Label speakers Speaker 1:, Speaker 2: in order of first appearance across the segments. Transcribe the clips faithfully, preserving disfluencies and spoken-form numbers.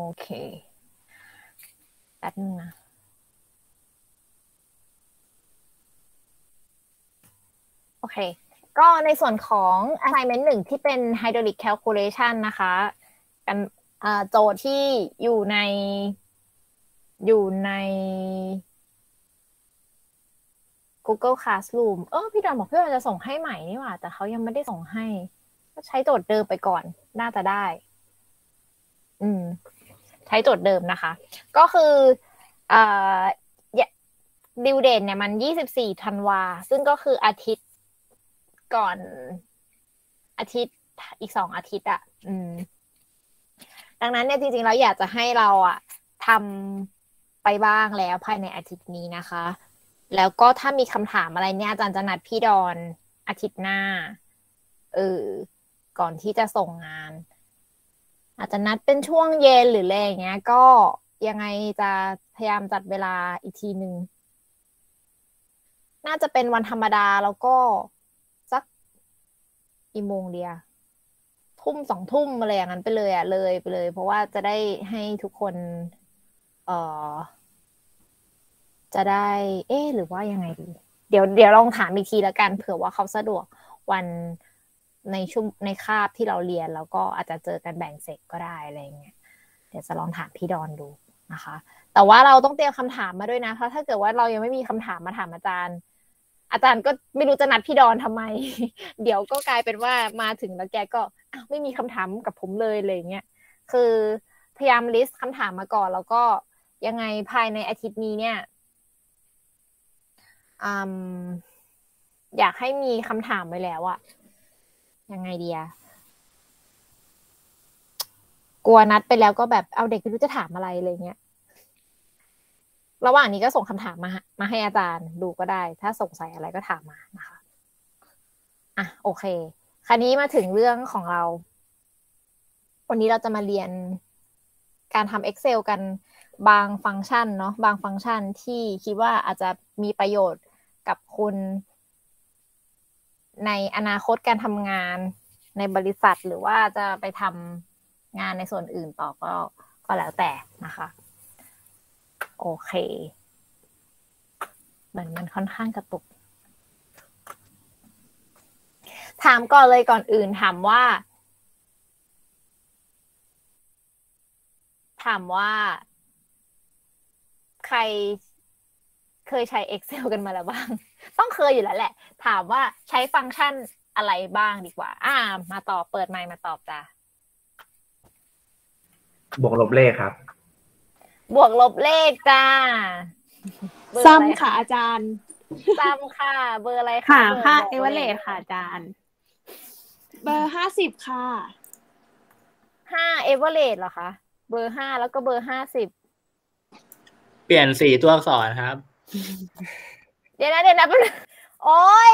Speaker 1: เคแป๊บนึงนะโอเคก็ในส่วนของ assignment หนึ่งที่เป็น hydraulic calculation นะคะกันโจทย์ที่อยู่ในอยู่ใน Google Classroom เออพี่ดอนบอกพี่ดอนจะส่งให้ใหม่นี่หว่าแต่เขายังไม่ได้ส่งให้ก็ใช้โจทย์เดิมไปก่อนน่าจะได้อืมใช้โจทย์เดิมนะคะก็คือเอ่อดิวเดทเนี่ยมันยี่สิบสี่ธันวาซึ่งก็คืออาทิตย์ก่อนอาทิตย์อีกสองอาทิตย์อ่ะอืมดังนั้นเนี่ยจริงๆแล้วอยากจะให้เราอ่ะทำไปบ้างแล้วภายในอาทิตย์นี้นะคะแล้วก็ถ้ามีคำถามอะไรเนี่ยอาจารย์จะนัดพี่ดอนอาทิตย์หน้าเออก่อนที่จะส่งงานอาจจะนัดเป็นช่วงเย็นหรืออะไรอย่างเงี้ยก็ยังไงจะพยายามจัดเวลาอีกทีหนึ่งน่าจะเป็นวันธรรมดาแล้วก็สักกี่โมงเดียทุ่มสองทุ่มอะไรอย่างนั้นไปเลยอ่ะเลยไปเลยเพราะว่าจะได้ให้ทุกคนเอ่อจะได้เอ๊ะหรือว่ายังไงดีเดี๋ยวเดี๋ยวลองถามอีกทีแล้วกันเผื่อว่าเขาสะดวกวันในชั่วในคาบที่เราเรียนแล้วก็อาจจะเจอกันแบ่งเซกก็ได้อะไรเงี้ยเดี๋ยวจะลองถามพี่ดอนดูนะคะแต่ว่าเราต้องเตรียมคำถามมาด้วยนะเพราะถ้าเกิดว่าเรายังไม่มีคำถามมาถามอาจารย์อาจารย์ก็ไม่รู้จะนัดพี่ดอนทำไม เดี๋ยวก็กลายเป็นว่ามาถึงแล้วแกก็ไม่มีคำถามกับผมเลยอะไรเงี้ยคือพยายามลิสต์คำถามมาก่อนแล้วก็ยังไงภายในอาทิตย์นี้เนี่ยอยากให้มีคำถามไว้แล้วอะยังไงดีอะกลัวนัดไปแล้วก็แบบเอาเด็กไม่รู้จะถามอะไรอะไรเงี้ยระหว่างนี้ก็ส่งคำถามมามาให้อาจารย์ดูก็ได้ถ้าสงสัยอะไรก็ถามมานะคะอ่ะโอเคคราวนี้มาถึงเรื่องของเราวันนี้เราจะมาเรียนการทำ Excel กันบางฟังก์ชันเนาะบางฟังก์ชันที่คิดว่าอาจจะมีประโยชน์กับคุณในอนาคตการทำงานในบริษัทหรือว่าจะไปทำงานในส่วนอื่นต่อก็ก็แล้วแต่นะคะโอเคเหมือนมันค่อนข้างกระตุกถามก่อนเลยก่อนอื่นถามว่าถามว่าใครเคยใช้ Excel กันมาแล้วบ้างต้องเคยอยู่แล้วแหละถามว่าใช้ฟังก์ชันอะไรบ้างดีกว่าอ่ามาตอบเปิดไมค์มาตอบจ้ะ
Speaker 2: บวกลบเลขครับ
Speaker 1: บวกลบเลขจ้า
Speaker 3: ซ้ำค่ะอาจารย์
Speaker 1: ซ้ำค่ะเบอร์อะไร
Speaker 3: คะค่ะเอเวอเรสต์ค่ะอาจารย์เบอร์ห้าสิบค่ะ
Speaker 1: ห้าเอเวอเรสต์เหรอคะเบอร์ห้าแล้วก็เบอร์ห้าสิบ
Speaker 4: เปลี่ยนสีตัวอักษรครับ
Speaker 1: เดี๋ยวนะเดี๋ยวนะโอ๊ย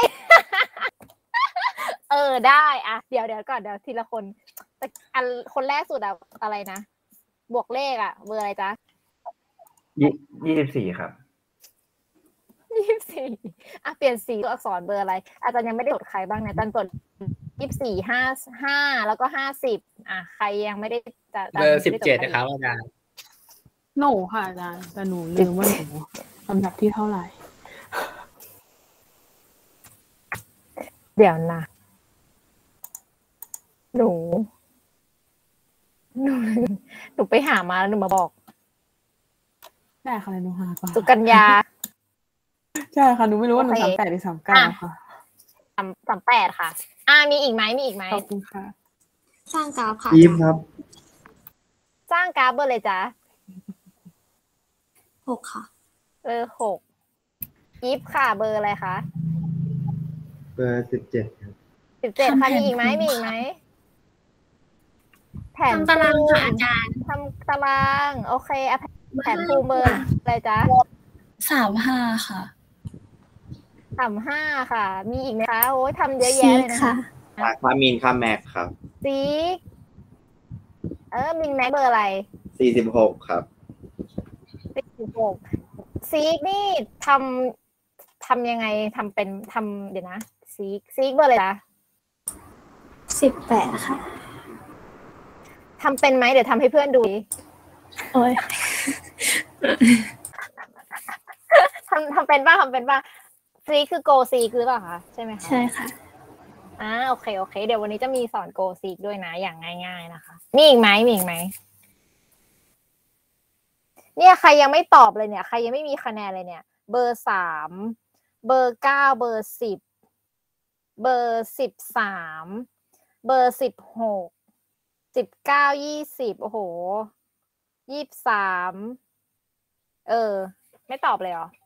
Speaker 1: เออได้อ่ะเดี๋ยวเดี๋ยวก่อนเดี๋ยวทีละคนอันคนแรกสุดอะอะไรนะบวกเลขอะเบอร์อะไรจ๊ะ
Speaker 2: ยี่ยี่สิบสี่ครับ
Speaker 1: ยี่สิบสี่อ่ะเปลี่ยนสีตัวอักษรเบอร์อะไรอาจารย์ยังไม่ได้จดใครบ้างนะอาจารย์จดยี่สิบสี่ห้าห้าแล้วก็ห้าสิบอ่ะใครยังไม่ได้จะ
Speaker 4: เบอร์สิบเจ็ดนะครับอาจารย์
Speaker 3: หนูค่ะอาจารย์แต่หนูลืมว่าหนูลำดับที่เท่าไหร่
Speaker 1: เดี๋ยวนะหนูหนูหนูไปหามาแล้วหนูมาบอก
Speaker 3: ได้ค่ะหนูหาก่อน
Speaker 1: สุกัญญา
Speaker 3: ใช่ค่ะหนูไม่รู้ว่าหนูสามแปดหรือสามเก้าค่ะ
Speaker 1: สามสามแปดค่ะอ่ามีอีกไหมมีอีกไหม
Speaker 3: ขอบคุณค่ะ
Speaker 5: สร้างกราฟค่ะ
Speaker 2: อีฟครับ
Speaker 1: สร้างกราฟเบอร์เลยจ้ะ
Speaker 5: หกค่ะ
Speaker 1: เบอร์หกอีฟค่ะเบอร์อะไรคะ
Speaker 2: เบอร์สิบเจ็ดครับ
Speaker 1: สิบเจ็ดค่ะมีอีกไหมมีอีกไหมแผน
Speaker 5: ตารางค่ะอาจารย์
Speaker 1: ทำตารางโอเคแผนภูมิเบอร์อะไรจ๊ะ
Speaker 5: สามห้าค่ะ
Speaker 1: สามห้าค่ะมีอีกไหมคะโอ้ยทำเยอะแยะเลยนะคะ
Speaker 6: ค่ามินค่าแม็กครับ
Speaker 1: ซีเออมินแม็กเบอร์อะไร
Speaker 6: สี่สิบหกครับ
Speaker 1: สี่สิบหกซีกนี่ทำทำยังไงทำเป็นทำเดี๋ยวนะซีกซีกเบอร์อะไรจ๊ะ
Speaker 5: สิบแปดค่ะ
Speaker 1: ทำเป็นไหมเดี๋ยวทำให้เพื่อนดู
Speaker 5: อ้ย
Speaker 1: ทำทำเป็นบ้างทำเป็นบ้างซีคือ go seek หรือเปล่าคะใช่ไหมคะ
Speaker 5: ใช่ค่ะ
Speaker 1: อ่าโอเคโอเคเดี๋ยววันนี้จะมีสอน go seek ด้วยนะอย่างง่ายๆนะคะมีอีกไหมมีอีกไหมเนี่ยใครยังไม่ตอบเลยเนี่ยใครยังไม่มีคะแนนเลยเนี่ยเบอร์สามเบอร์เก้าเบอร์สิบเบอร์สิบสามเบอร์สิบหกสิบเก้ายี่สิบโอ้โหยี่สิบสามเออไม่ตอบเลยเหรอ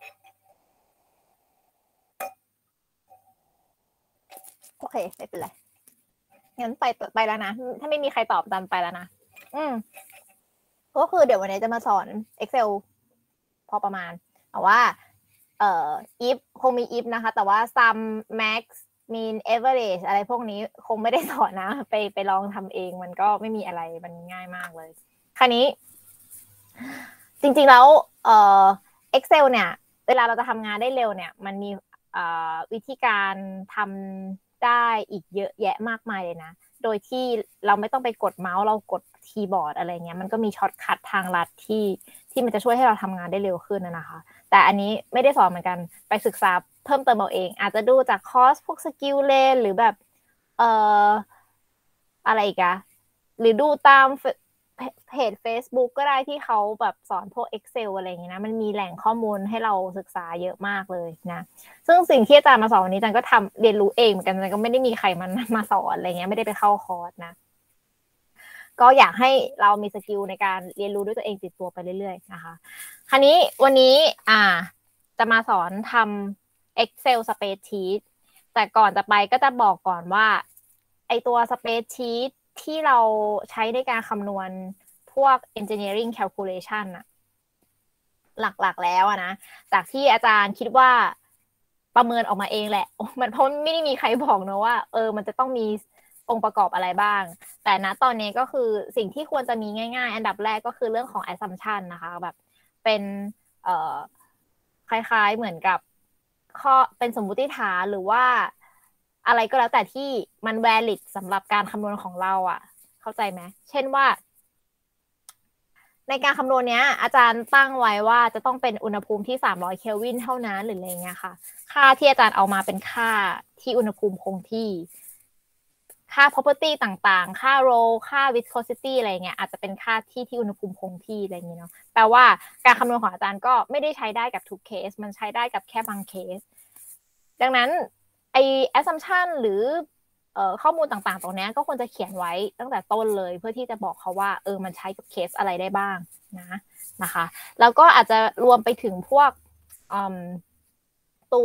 Speaker 1: โอเคไม่เป็นไรงั้นไปไปแล้วนะถ้าไม่มีใครตอบตามไปแล้วนะอืมก็คือเดี๋ยววันนี้จะมาสอน Excel พอประมาณแต่ว่าเอ่อ if คงมี if นะคะแต่ว่า sum max mean average อะไรพวกนี้คงไม่ได้สอนนะไปไปลองทำเองมันก็ไม่มีอะไรมันง่ายมากเลยคราวนี้จริงๆแล้วเอ่อ Excel เนี่ยเวลาเราจะทำงานได้เร็วเนี่ยมันมีเอ่อวิธีการทำได้อีกเยอะแยะมากมายเลยนะโดยที่เราไม่ต้องไปกดเมาส์เรากดคีย์บอร์ดอะไรเงี้ยมันก็มีช็อตคัททางลัดที่ที่มันจะช่วยให้เราทำงานได้เร็วขึ้นนะคะแต่อันนี้ไม่ได้สอนเหมือนกันไปศึกษาเพิ่มเติมเอาเองอาจจะดูจากคอร์สพวกสกิลเลนหรือแบบเอ่ออะไรอีกอะหรือดูตามเพจ Facebook ก็ได้ที่เขาแบบสอนพวก Excel อะไรอย่างเงี้ยนะมันมีแหล่งข้อมูลให้เราศึกษาเยอะมากเลยนะซึ่งสิ่งที่อาจารย์มาสอนวันนี้อาจารย์ก็ทำเรียนรู้เองเหมือนกันอาจารย์ก็ไม่ได้มีใครมันมาสอนอะไรเงี้ยไม่ได้ไปเข้าคอร์สนะก็อยากให้เรามีสกิลในการเรียนรู้ด้วยตัวเองติดตัวไปเรื่อยๆนะคะคราวนี้วันนี้อ่าจะมาสอนทำ Excel spreadsheet แต่ก่อนจะไปก็จะบอกก่อนว่าไอตัว spreadsheet ที่เราใช้ในการคำนวณพวก engineering calculation อะหลักๆแล้วอะนะจากที่อาจารย์คิดว่าประเมินออกมาเองแหละมันเพราะไม่ได้มีใครบอกนะว่าเออมันจะต้องมีองค์ประกอบอะไรบ้างแต่ณตอนนี้ก็คือสิ่งที่ควรจะมีง่ายๆอันดับแรกก็คือเรื่องของ assumption นะคะแบบเป็นเอ่อคล้ายๆเหมือนกับข้อเป็นสมมุติฐานหรือว่าอะไรก็แล้วแต่ที่มัน valid สำหรับการคำนวณของเราอ่ะเข้าใจไหมเช่นว่าในการคำนวณเนี้ยอาจารย์ตั้งไว้ว่าจะต้องเป็นอุณหภูมิที่สามร้อยเคลวินเท่านั้นหรืออะไรเงี้ยค่ะค่าที่อาจารย์เอามาเป็นค่าที่อุณหภูมิคงที่ค่า property ต่างๆค่า rho ค่า viscosity อะไรเงี้ยอาจจะเป็นค่าที่ที่อุณหภูมิคงที่อะไรเงี้ยเนาะแปลว่าการคำนวณของอาจารย์ก็ไม่ได้ใช้ได้กับทุกเคสมันใช้ได้กับแค่บางเคสดังนั้นไอ้ assumption หรือเอ่อข้อมูลต่างๆตรงนี้ก็ควรจะเขียนไว้ตั้งแต่ต้นเลยเพื่อที่จะบอกเขาว่าเออมันใช้กับเคสอะไรได้บ้างนะนะคะแล้วก็อาจจะรวมไปถึงพวกตัว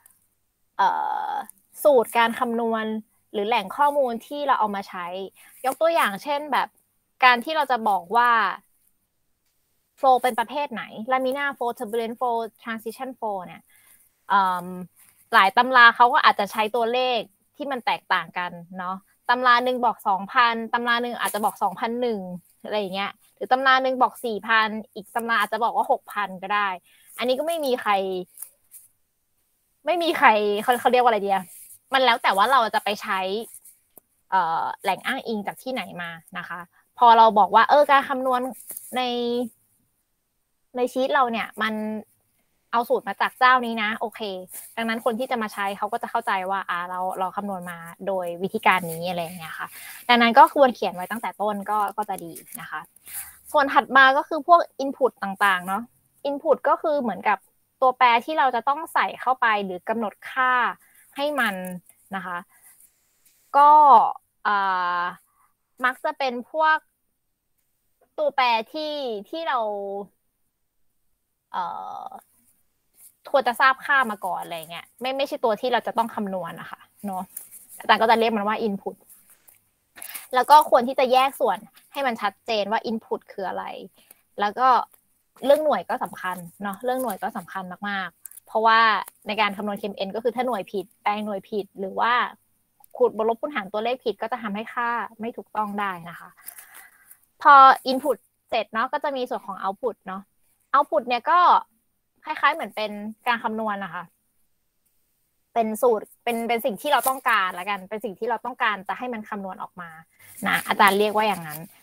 Speaker 1: สูตรการคำนวณหรือแหล่งข้อมูลที่เราเอามาใช้ยกตัวอย่างเช่นแบบการที่เราจะบอกว่า flow เป็นประเภทไหน laminar flow turbulent flow transition flow เนี่ยหลายตำราเขาก็อาจจะใช้ตัวเลขที่มันแตกต่างกันเนาะตำราหนึ่งบอก สองพัน ตำราหนึ่งอาจจะบอก สองพันหนึ่ง อะไรอย่างเงี้ยหรือตำราหนึ่งบอก สี่พัน อีกตำราอาจจะบอกว่า หกพัน ก็ได้อันนี้ก็ไม่มีใครไม่มีใครเขาเขาเรียกว่าอะไรดีอะมันแล้วแต่ว่าเราจะไปใช้เอ่อแหล่งอ้างอิงจากที่ไหนมานะคะพอเราบอกว่าเออการคำนวณในในชีทเราเนี่ยมันเอาสูตรมาจากเจ้านี้นะโอเคดังนั้นคนที่จะมาใช้เขาก็จะเข้าใจว่าอ่าเราเราคำนวณมาโดยวิธีการนี้อะไรอย่างเงี้ยค่ะดังนั้นก็ควรเขียนไว้ตั้งแต่ต้นก็ก็จะดีนะคะส่วนถัดมาก็คือพวก input ต่างๆเนาะ input ก็คือเหมือนกับตัวแปรที่เราจะต้องใส่เข้าไปหรือกำหนดค่าให้มันนะคะก็อ่ามักจะเป็นพวกตัวแปรที่ที่เราเอ่อควรจะทราบค่ามาก่อนอะไรเงี้ยไม่ไม่ใช่ตัวที่เราจะต้องคำนวณนะคะเนาะอาจารย์ก็จะเรียกมันว่า input แล้วก็ควรที่จะแยกส่วนให้มันชัดเจนว่า input คืออะไรแล้วก็เรื่องหน่วยก็สำคัญเนาะเรื่องหน่วยก็สำคัญมากๆเพราะว่าในการคำนวณ เค เอ็ม เอ็น ก็คือถ้าหน่วยผิดแปลงหน่วยผิดหรือว่าคูณบวกลบคูณหารตัวเลขผิดก็จะทำให้ค่าไม่ถูกต้องได้นะคะพอ input เสร็จเนาะก็จะมีส่วนของ output เนาะ output เนี่ยก็คล้ายๆเหมือนเป็นการคำนวณนะคะเป็นสูตรเป็นเป็นสิ่งที่เราต้องการละกันเป็นสิ่งที่เราต้องการจะให้มันคำนวณออกมานะอาจารย์เรียกว่าอย่างนั้น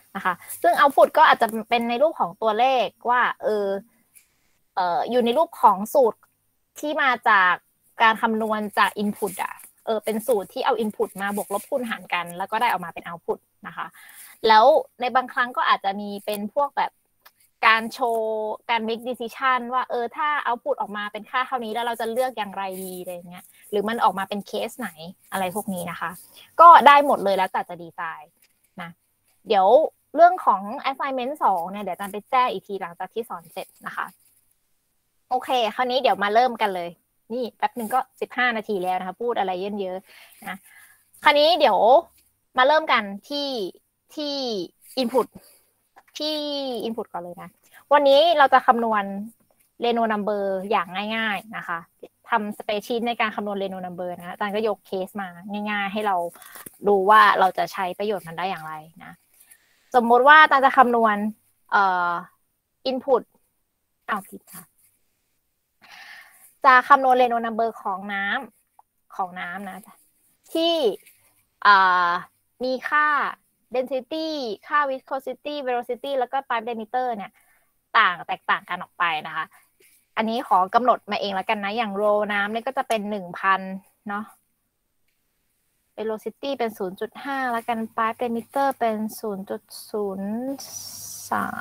Speaker 1: นะคะ ซึ่ง output ก็อาจจะเป็นในรูปของตัวเลขว่าเออเอ่ออยู่ในรูปของสูตรที่มาจากการคำนวณจาก input อ่ะเออเป็นสูตรที่เอา input มาบวกลบคูณหารกันแล้วก็ได้ออกมาเป็น output นะคะแล้วในบางครั้งก็อาจจะมีเป็นพวกแบบการโชว์การ make decision ว่าเออถ้า output ออกมาเป็นค่าเท่านี้แล้วเราจะเลือกอย่างไรดีอะไรเงี้ยหรือมันออกมาเป็นเคสไหนอะไรพวกนี้นะคะก็ได้หมดเลยแล้วแต่จะดีไซน์นะเดี๋ยวเรื่องของ assignment สองเนี่ยเดี๋ยวอาจารย์ไปแจ้งอีกทีหลังจากที่สอนเสร็จนะคะโอเคคราวนี้เดี๋ยวมาเริ่มกันเลยนี่แป๊บนึงก็สิบห้านาทีแล้วนะคะพูดอะไรเยอะๆนะคราวนี้เดี๋ยวมาเริ่มกันที่ที่ input ที่ input ก่อนเลยนะวันนี้เราจะคำนวณ Reno number อย่างง่ายๆนะคะทำ spreadsheet ในการคำนวณ Reno number นะอาจารย์ก็ยกเคสมาง่ายๆให้เราดูว่าเราจะใช้ประโยชน์มันได้อย่างไรนะสมมติว่าอาจารย์จะคำนวณเอ่อ input อ้าวผิดค่ะจะคำนวณ Reno number ของน้ำของน้ำนะที่อ่ามีค่า density ค่า viscosity velocity แล้วก็ pipe diameter เนี่ยต่างแตกต่างกันออกไปนะคะอันนี้ขอกำหนดมาเองแล้วกันนะอย่างโรน้ำเนี่ยก็จะเป็น หนึ่งพัน เนาะ velocity เป็น ศูนย์จุดห้า แล้วกัน pipe diameter เป็น ศูนย์จุดศูนย์สาม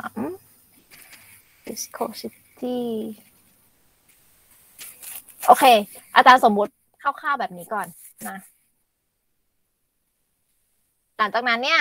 Speaker 1: viscosity โอเคอาจารย์สมมุติคร่าวๆแบบนี้ก่อนนะหลังจากนั้นเนี่ย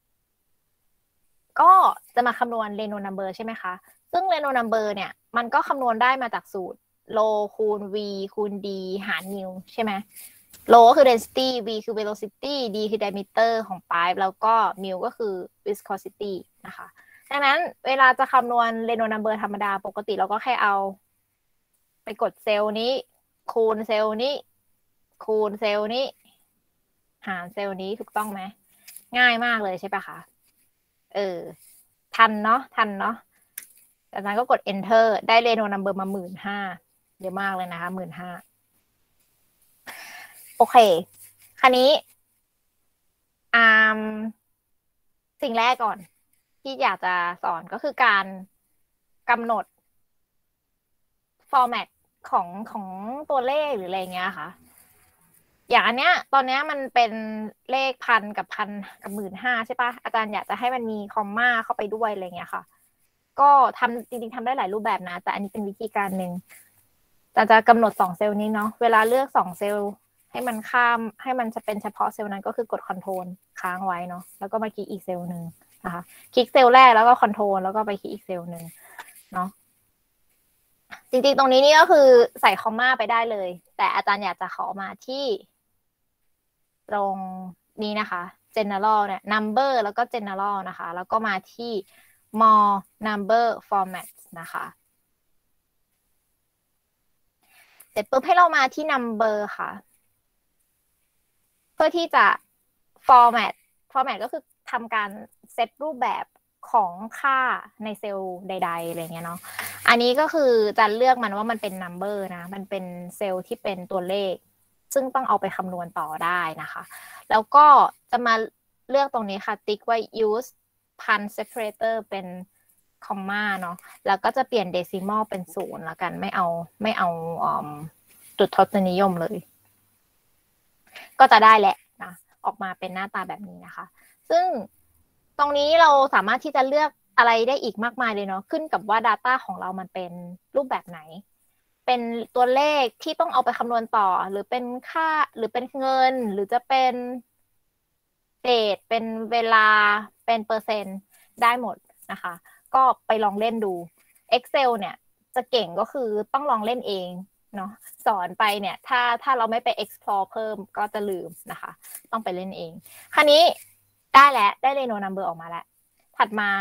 Speaker 1: ก็จะมาคำนวณ Reno number ใช่ไหมคะซึ่ง Reno number เนี่ยมันก็คำนวณได้มาจากสูตร rho คูณ v คูณ d หาร mu ใช่ไหม rho ก็คือ density v คือ velocity d คือ diameter ของ pipe แล้วก็ mu ก็คือ viscosity นะคะดังนั้นเวลาจะคำนวณ Reno number ธรรมดาปกติเราก็แค่เอาไปกดเซลล์นี้คูณเซลล์นี้คูณเซลล์นี้หารเซลล์นี้ถูกต้องไหมง่ายมากเลยใช่ปะคะเออทันเนาะทันเนาะจากนั้นก็กด enter ได้ Reno number มาหมื่นห้าเยอะมากเลยนะคะหมื่นห้าโอเคคราวนี้อ่าสิ่งแรกก่อนที่อยากจะสอนก็คือการกำหนด format ของของตัวเลขหรืออะไรเงี้ยค่ะอย่างอันเนี้ยตอนเนี้ยมันเป็นเลขพันกับพันกับหมื่นห้าใช่ปะอาจารย์อยากจะให้มันมีคอมมาเข้าไปด้วยอะไรเงี้ยค่ะก็ทำจริงๆทำได้หลายรูปแบบนะแต่อันนี้เป็นวิธีการหนึ่งอาจารย์จะกำหนดสองเซลล์นี้เนาะเวลาเลือกสองเซลล์ให้มันข้ามให้มันจะเป็นเฉพาะเซลล์นั้นก็คือกดคอนโทรลค้างไว้เนาะแล้วก็มาคลิกอีกเซลล์หนึ่งนะคะคลิกเซลล์แรกแล้วก็คอนโทรลแล้วก็ไปคลิกอีกเซลล์หนึ่งเนาะจริงๆตรงนี้นี่ก็คือใส่คอมมาไปได้เลยแต่อาจารย์อยากจะขอมาที่ตรงนี้นะคะ general เนี่ย number แล้วก็ general นะคะแล้วก็มาที่ more number format นะคะเสร็จปุ๊บให้เรามาที่ number ค่ะเพื่อที่จะ format format ก็คือทำการเซตรูปแบบของค่าในเซลล์ใดๆอะไรเงี้ยเนาะอันนี้ก็คือจะเลือกมันว่ามันเป็น number นะมันเป็นเซลล์ที่เป็นตัวเลขซึ่งต้องเอาไปคำนวณต่อได้นะคะแล้วก็จะมาเลือกตรงนี้ค่ะติ๊กไว้ use pun separator เป็น comma เนาะแล้วก็จะเปลี่ยน decimal เป็นศูนย์แล้วกันไม่เอาไม่เอาจุดทศนิยมเลยก็จะได้แหละนะออกมาเป็นหน้าตาแบบนี้นะคะซึ่งตรงนี้เราสามารถที่จะเลือกอะไรได้อีกมากมายเลยเนาะขึ้นกับว่า Data ของเรามันเป็นรูปแบบไหนเป็นตัวเลขที่ต้องเอาไปคำนวณต่อหรือเป็นค่าหรือเป็นเงินหรือจะเป็นเดทเป็นเวลาเป็นเปอร์เซ็นต์ได้หมดนะคะก็ไปลองเล่นดู Excel เนี่ยจะเก่งก็คือต้องลองเล่นเองเนาะสอนไปเนี่ยถ้าถ้าเราไม่ไป explore เพิ่มก็จะลืมนะคะต้องไปเล่นเองคราวนี้ได้แล้วได้ Reno number ออกมาแล้วถัดมา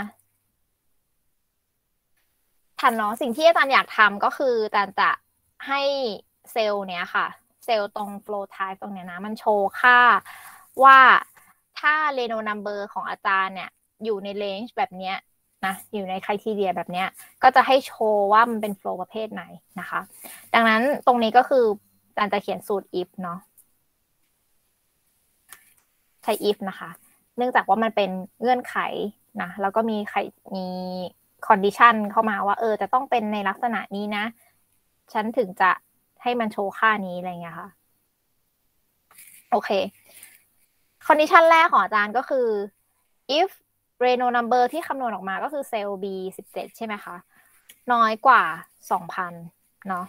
Speaker 1: ทันเนาะสิ่งที่อาจารย์อยากทำก็คืออาจารย์จะให้เซลล์เนี้ยค่ะเซลล์ตรง flow type ตรงเนี้ยนะมันโชว์ค่าว่าถ้า Reno number ของอาจารย์เนี่ยอยู่ใน range แบบเนี้ยนะอยู่ใน criteria แบบเนี้ยก็จะให้โชว์ว่ามันเป็น flow ประเภทไหนนะคะดังนั้นตรงนี้ก็คืออาจารย์จะเขียนสูตร if เนาะใช้ if นะคะเนื่องจากว่ามันเป็นเงื่อนไขนะแล้วก็มีใครมีคอนดิชันเข้ามาว่าเออจะต้องเป็นในลักษณะนี้นะฉันถึงจะให้มันโชว์ค่านี้อะไรเงี้ยค่ะโอเคคอนดิชันแรกของอาจารย์ก็คือ if Reynolds number ที่คำนวณออกมาก็คือเซลล์ B สิบเจ็ดใช่ไหมคะน้อยกว่า สองพัน เนาะ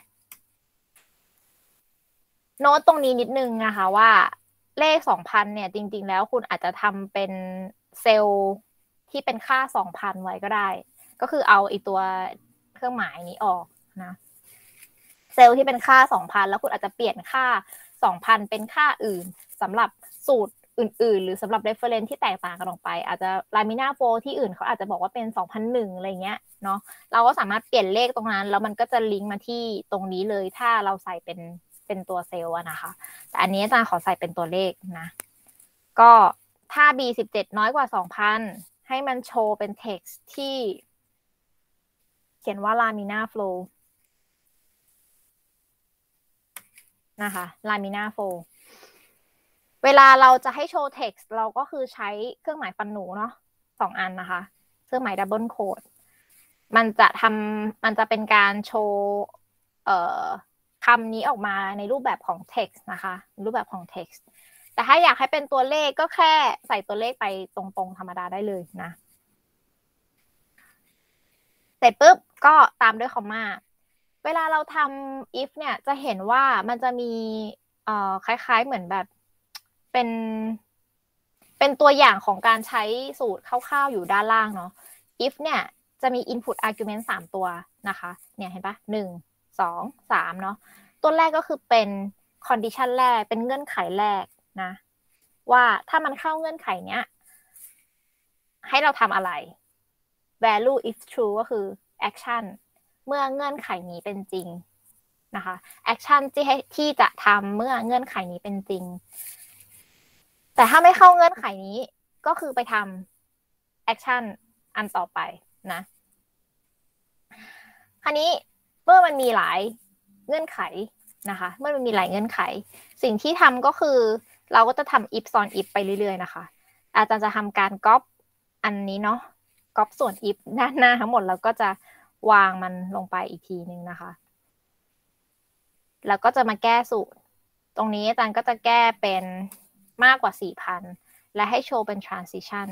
Speaker 1: โน้ตตรงนี้นิดนึงนะคะว่าเลข สองพัน เนี่ยจริงๆแล้วคุณอาจจะทำเป็นเซลล์ที่เป็นค่า สองพัน ไว้ก็ได้ก็คือเอาไอ้ตัวเครื่องหมายนี้ออกนะเซลล์ที่เป็นค่า สองพัน แล้วคุณอาจจะเปลี่ยนค่า สองพัน เป็นค่าอื่นสำหรับสูตรอื่นๆหรือสำหรับ reference ที่แตกต่างกันออกไปอาจจะ Laminar Flow ที่อื่นเขาอาจจะบอกว่าเป็น สองพันหนึ่ง อะไรเงี้ยเนาะเราก็สามารถเปลี่ยนเลขตรงนั้นแล้วมันก็จะลิงก์มาที่ตรงนี้เลยถ้าเราใส่เป็นเป็นตัวเซลล์นะคะแต่อันนี้อาจารย์ขอใส่เป็นตัวเลขนะก็ถ้า B สิบเจ็ด น้อยกว่า สองพัน ให้มันโชว์เป็น text ที่เขียนว่า Laminar Flow นะคะ Laminar Flow เวลาเราจะให้โชว์ text เราก็คือใช้เครื่องหมายฟันหนูเนาะสองอันนะคะเครื่องหมาย double quote มันจะทำมันจะเป็นการโชว์เอ่อคำนี้ออกมาในรูปแบบของ text นะคะรูปแบบของ text แต่ถ้าอยากให้เป็นตัวเลขก็แค่ใส่ตัวเลขไปตรงๆธรรมดาได้เลยนะเสร็จปุ๊บก็ตามด้วยคอมมาเวลาเราทำ if เนี่ยจะเห็นว่ามันจะมีเอ่อคล้ายๆเหมือนแบบเป็นเป็นตัวอย่างของการใช้สูตรคร่าวๆอยู่ด้านล่างเนาะ if เนี่ยจะมี input argument สามตัวนะคะเนี่ยเห็นปะหนึ่ง สอง สามเนาะตัวแรกก็คือเป็น condition แรกเป็นเงื่อนไขแรกนะว่าถ้ามันเข้าเงื่อนไขเนี้ยให้เราทำอะไร value if true ก็คือ action เมื่อเงื่อนไขนี้เป็นจริงนะคะ action ที่ให้ที่จะทำเมื่อเงื่อนไขนี้เป็นจริงแต่ถ้าไม่เข้าเงื่อนไขนี้ก็คือไปทำ action อันต่อไปนะคราวนี้เมื่อมันมีหลายเงื่อนไขนะคะเมื่อมันมีหลายเงื่อนไขสิ่งที่ทำก็คือเราก็จะทำ if ซ้อน if ไปเรื่อยๆนะคะอาจารย์จะทำการ ก๊อป อันนี้เนาะ ก๊อปส่วน if ด้านหน้าทั้งหมดแล้วก็จะวางมันลงไปอีกทีนึงนะคะแล้วก็จะมาแก้สูตรตรงนี้อาจารย์ก็จะแก้เป็นมากกว่า สี่พัน และให้โชว์เป็น transition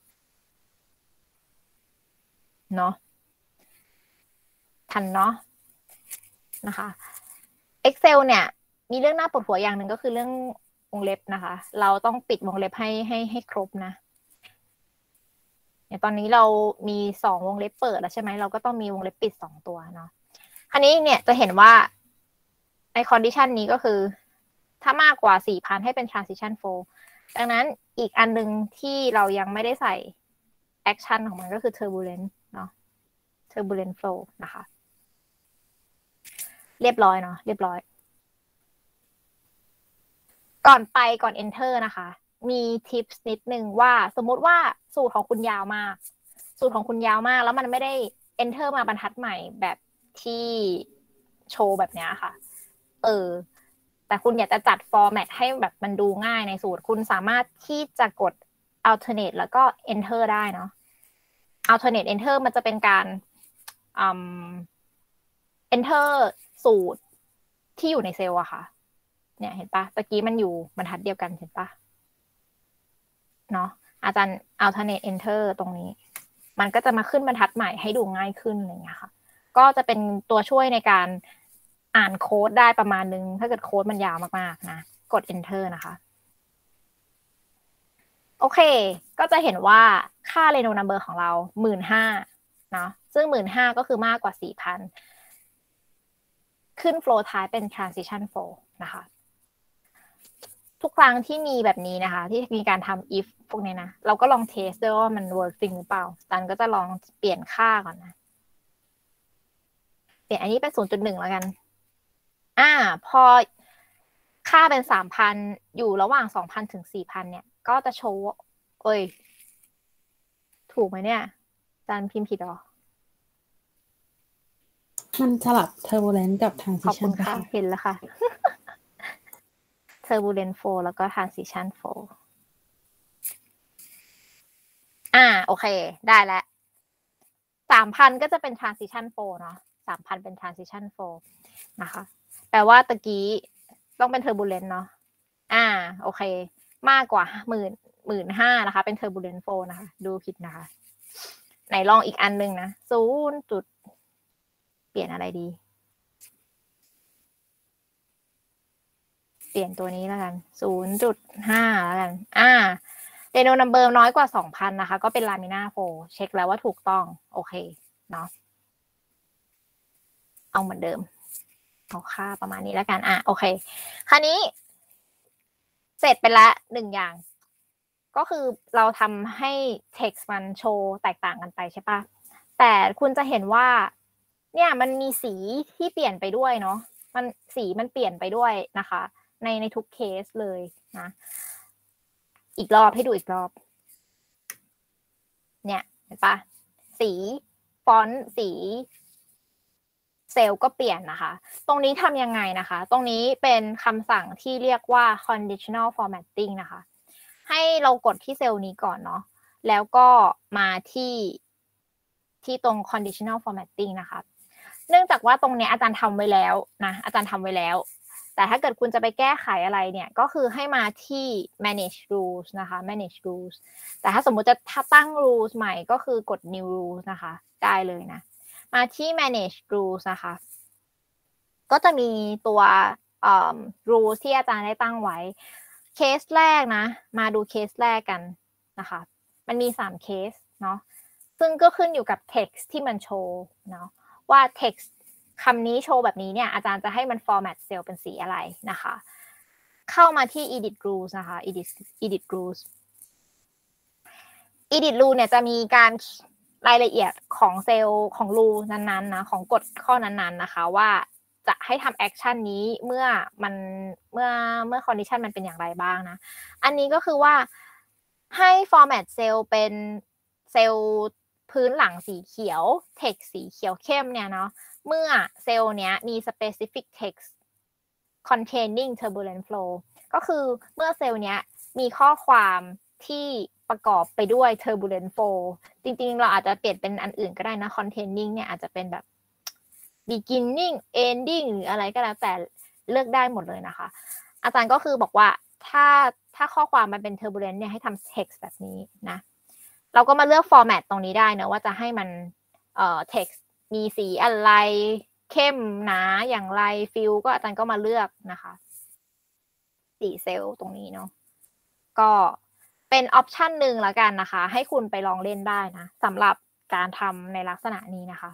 Speaker 1: เนาะทันเนาะนะคะ Excel เนี่ยมีเรื่องน่าปวดหัวอย่างหนึ่งก็คือเรื่องวงเล็บนะคะเราต้องปิดวงเล็บให้ให้ให้ครบนะอย่างตอนนี้เรามีสองวงเล็บเปิดแล้วใช่ไหมเราก็ต้องมีวงเล็บปิดสองตัวเนาะคราวนี้เนี่ยจะเห็นว่าใน condition นี้ก็คือถ้ามากกว่า สี่พัน ให้เป็น transition flow ดังนั้นอีกอันนึงที่เรายังไม่ได้ใส่ action ของมันก็คือ turbulent เนาะ turbulent flow นะคะเรียบร้อยเนาะเรียบร้อยก่อนไปก่อน enter นะคะมีทิปนิดนึงว่าสมมุติว่าสูตรของคุณยาวมากสูตรของคุณยาวมากแล้วมันไม่ได้ enter มาบรรทัดใหม่แบบที่โชว์แบบนี้ค่ะเออแต่คุณอยากจะจัด format ให้แบบมันดูง่ายในสูตรคุณสามารถที่จะกด alternate แล้วก็ enter ได้เนาะ alternate enter มันจะเป็นการอืม enter สูตรที่อยู่ในเซลล์อะค่ะเนี่ยเห็นปะตะกี้มันอยู่บรรทัดเดียวกันเห็นปะเนาะอาจารย์ alternate enter ตรงนี้มันก็จะมาขึ้นบรรทัดใหม่ให้ดูง่ายขึ้นอะไรเงี้ยค่ะก็จะเป็นตัวช่วยในการอ่านโค้ดได้ประมาณนึงถ้าเกิดโค้ดมันยาวมากๆนะกด enter นะคะโอเคก็จะเห็นว่าค่า Reynolds number ของเรา หนึ่งหมื่นห้าพัน เนาะซึ่ง หนึ่งหมื่นห้าพัน ก็คือมากกว่า สี่พัน ขึ้น flow type เป็น transition flow นะคะทุกครั้งที่มีแบบนี้นะคะที่มีการทำ if พวกนี้นะเราก็ลองเทสด้วยว่ามัน work จริงหรือเปล่าตันก็จะลองเปลี่ยนค่าก่อนนะเปลี่ยนอันนี้เป็น ศูนย์จุดหนึ่ง แล้วกันอ่าพอค่าเป็น สามพัน อยู่ระหว่าง สองพัน ถึง สี่พัน เนี่ยก็จะโชว์เอ้ยถูกไหมเนี่ยตันพิมพ์ผิดหรอ
Speaker 3: มันสลับ turbulent กับ
Speaker 1: ขอบ
Speaker 3: transition
Speaker 1: คุณค่ะ
Speaker 3: ค่ะ
Speaker 1: เห็นแล้วค่ะ turbulent flow แล้วก็ transition flow อ่าโอเคได้แล้วสามพันก็จะเป็น transition flow เนาะสามพันเป็น transition flow นะคะแปลว่าตะกี้ต้องเป็น turbulent เนาะอ่าโอเคมากกว่าหมื่นหมื่นห้านะคะเป็น turbulent flow นะคะดูผิดนะคะไหนลองอีกอันนึงนะศูนย์จุดเปลี่ยนอะไรดีเปลี่ยนตัวนี้แล้วกันศูนย์จุดห้าแล้วกันอ่าเรโนนัมเบอร์น้อยกว่า สองพัน นะคะก็เป็นลามิน่าโฟเช็คแล้วว่าถูกต้องโอเคเนาะเอาเหมือนเดิมเอาค่าประมาณนี้แล้วกันอ่ะโอเคคราวนี้เสร็จไปละหนึ่งอย่างก็คือเราทำให้ text มันโชว์แตกต่างกันไปใช่ปะแต่คุณจะเห็นว่าเนี่ยมันมีสีที่เปลี่ยนไปด้วยเนาะมันสีมันเปลี่ยนไปด้วยนะคะในในทุกเคสเลยนะอีกรอบให้ดูอีกรอบเนี่ยเห็นปะสีฟอนต์สีเซลล์ก็เปลี่ยนนะคะตรงนี้ทำยังไงนะคะตรงนี้เป็นคำสั่งที่เรียกว่า conditional formatting นะคะให้เรากดที่เซลล์นี้ก่อนเนาะแล้วก็มาที่ที่ตรง conditional formatting นะคะเนื่องจากว่าตรงนี้อาจารย์ทำไว้แล้วนะอาจารย์ทำไว้แล้วแต่ถ้าเกิดคุณจะไปแก้ไขอะไรเนี่ยก็คือให้มาที่ manage rules นะคะ manage rules แต่ถ้าสมมุติจะตั้ง rules ใหม่ก็คือกด new rules นะคะได้เลยนะมาที่ manage rules นะคะก็จะมีตัวเอ่อ rules ที่อาจารย์ได้ตั้งไว้เคสแรกนะมาดูเคสแรกกันนะคะมันมีสามเคสเนาะซึ่งก็ขึ้นอยู่กับ text ที่มันโชว์เนาะว่า text คำนี้โชว์แบบนี้เนี่ยอาจารย์จะให้มัน format cell เป็นสีอะไรนะคะเข้ามาที่ edit rules นะคะ edit edit rules edit rule เนี่ยจะมีการรายละเอียดของเซลล์ของ rule นั้นๆนะของกฎข้อนั้นๆนะคะว่าจะให้ทำแอคชั่นนี้เมื่อมันเมื่อเมื่อ condition มันเป็นอย่างไรบ้างนะอันนี้ก็คือว่าให้ format cell เป็นเซลล์พื้นหลังสีเขียว text สีเขียวเข้มเนี่ยเนาะเมื่อเซลล์เนี้ยมี specific text containing turbulent flow ก็คือเมื่อเซลล์เนี้ยมีข้อความที่ประกอบไปด้วย turbulent flow จริงๆเราอาจจะเปลี่ยนเป็นอันอื่นก็ได้นะ containing เนี่ยอาจจะเป็นแบบ beginning ending หรืออะไรก็แล้วแต่เลือกได้หมดเลยนะคะอาจารย์ก็คือบอกว่าถ้าถ้าข้อความมันเป็น turbulent เนี่ยให้ทำ text แบบนี้นะเราก็มาเลือก format ตรงนี้ได้นะว่าจะให้มันเอ่อ text มีสีอะไรเข้มหนาอย่างไรฟิลก็อาจารย์ก็มาเลือกนะคะสีเซลล์ตรงนี้เนาะก็เป็นออปชันหนึ่งแล้วกันนะคะให้คุณไปลองเล่นได้นะสำหรับการทำในลักษณะนี้นะคะ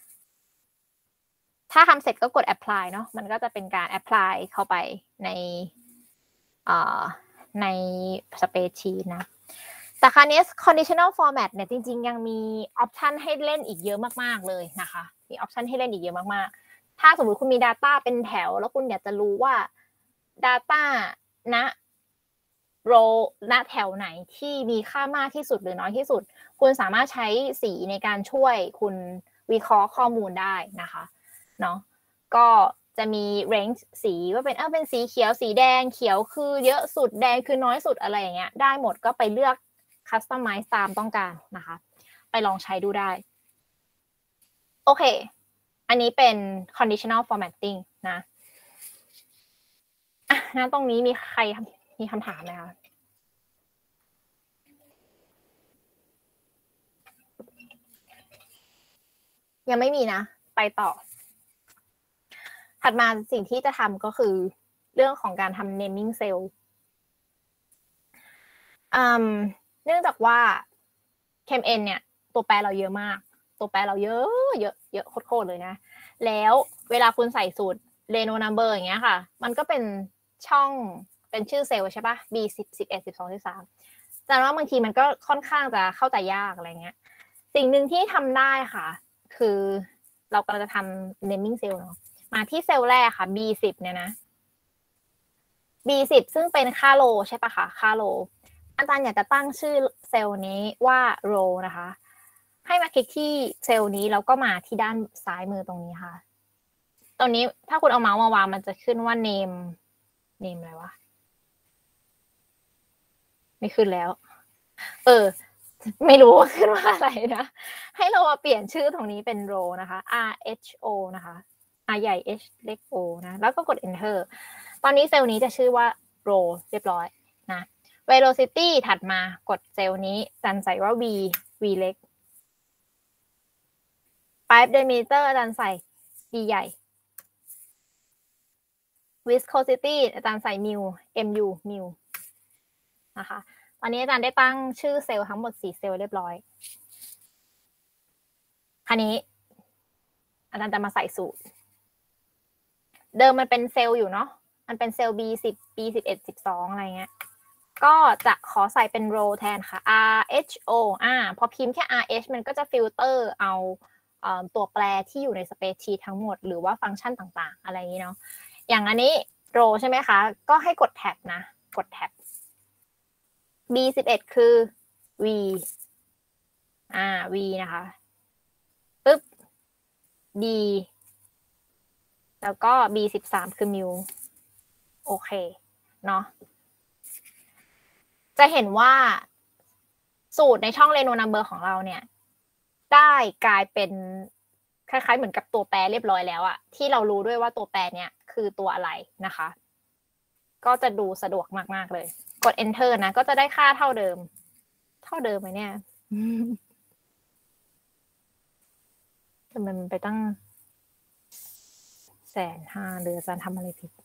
Speaker 1: ถ้าทำเสร็จก็กด apply เนาะมันก็จะเป็นการ apply เข้าไปในเอ่อใน spreadsheet นะแต่คราวนี้ conditional format เนี่ยจริงๆยังมีออปชันให้เล่นอีกเยอะมากๆเลยนะคะมีออปชันให้เล่นอีกเยอะมากๆถ้าสมมุติคุณมี data เป็นแถวแล้วคุณอยากจะรู้ว่า data ณ row ณแถวไหนที่มีค่ามากที่สุดหรือน้อยที่สุดคุณสามารถใช้สีในการช่วยคุณวิเคราะห์ข้อมูลได้นะคะเนาะก็จะมี range สีว่าเป็นเออเป็นสีเขียวสีแดงเขียวคือเยอะสุดแดงคือน้อยสุดอะไรอย่างเงี้ยได้หมดก็ไปเลือก customize ตามต้องการนะคะไปลองใช้ดูได้โอเคอันนี้เป็น conditional formatting นะอ่ะนะตรงนี้มีใครมีคำถามไหมคะยังไม่มีนะไปต่อถัดมาสิ่งที่จะทำก็คือเรื่องของการทำ naming cell เนื่องจากว่า เค เอ็ม เอ็น เนี่ยตัวแปรเราเยอะมากตัวแปรเราเยอะเยอะเยอะโคตรเลยนะแล้วเวลาคุณใส่สูตร Reno number อย่างเงี้ยค่ะมันก็เป็นช่องเป็นชื่อเซลล์ใช่ปะ B สิบ สิบเอ็ด สิบสอง สิบสามแต่ว่าบางทีมันก็ค่อนข้างจะเข้าใจยากอะไรเงี้ยสิ่งหนึ่งที่ทำได้ค่ะคือเรากำลังจะทำ naming cell เนาะมาที่เซลล์แรกค่ะ บี สิบ เนี่ยนะ บี สิบ ซึ่งเป็นค่าโลใช่ปะคะค่าโลอาจารย์อยากจะตั้งชื่อเซลล์นี้ว่า row นะคะให้มาคลิกที่เซลล์นี้แล้วก็มาที่ด้านซ้ายมือตรงนี้ค่ะตรงนี้ถ้าคุณเอาเมาส์มาวางมันจะขึ้นว่า name name อะไรวะไม่ขึ้นแล้วเออไม่รู้ว่าขึ้นว่าอะไรนะให้เรามาเปลี่ยนชื่อตรงนี้เป็น row นะคะ R H O นะคะ R ใหญ่ H เล็ก O นะแล้วก็กด enter ตอนนี้เซลล์นี้จะชื่อว่า row เรียบร้อยนะ velocity ถัดมากดเซลล์นี้จันใส่ว่า v v เล็ก pipe diameter อาจารย์ใส่ d ใหญ่ viscosity อาจารย์ใส่ mu mu mu นะคะตอนนี้อาจารย์ได้ตั้งชื่อเซลล์ทั้งหมดสี่เซลล์เรียบร้อยคราวนี้อาจารย์จะมาใส่สูตรเดิมมันเป็นเซลล์อยู่เนาะมันเป็นเซลล์ B สิบ B สิบเอ็ด สิบสองอะไรเงี้ยก็จะขอใส่เป็น row แทนค่ะ R H O อ่าพอพิมพ์แค่ R H มันก็จะฟิลเตอร์เอาตัวแปรที่อยู่ใน spreadsheet ทั้งหมดหรือว่าฟังก์ชันต่างๆอะไรอย่างนี้เนาะอย่างอันนี้ row ใช่ไหมคะก็ให้กดแท็บนะกดแท็บ B สิบเอ็ดคือ V อ่า V นะคะปึ๊บ D แล้วก็ B สิบสามคือ mu โอเคเนาะจะเห็นว่าสูตรในช่อง Reno number ของเราเนี่ยได้กลายเป็นคล้ายๆเหมือนกับตัวแปรเรียบร้อยแล้วอะที่เรารู้ด้วยว่าตัวแปรเนี่ยคือตัวอะไรนะคะก็จะดูสะดวกมากๆเลยกด enter นะก็จะได้ค่าเท่าเดิมเท่าเดิมไหมเนี่ยแต่มันไปตั้งแสนห้าหรืออาจารย์ทำอะไรผิด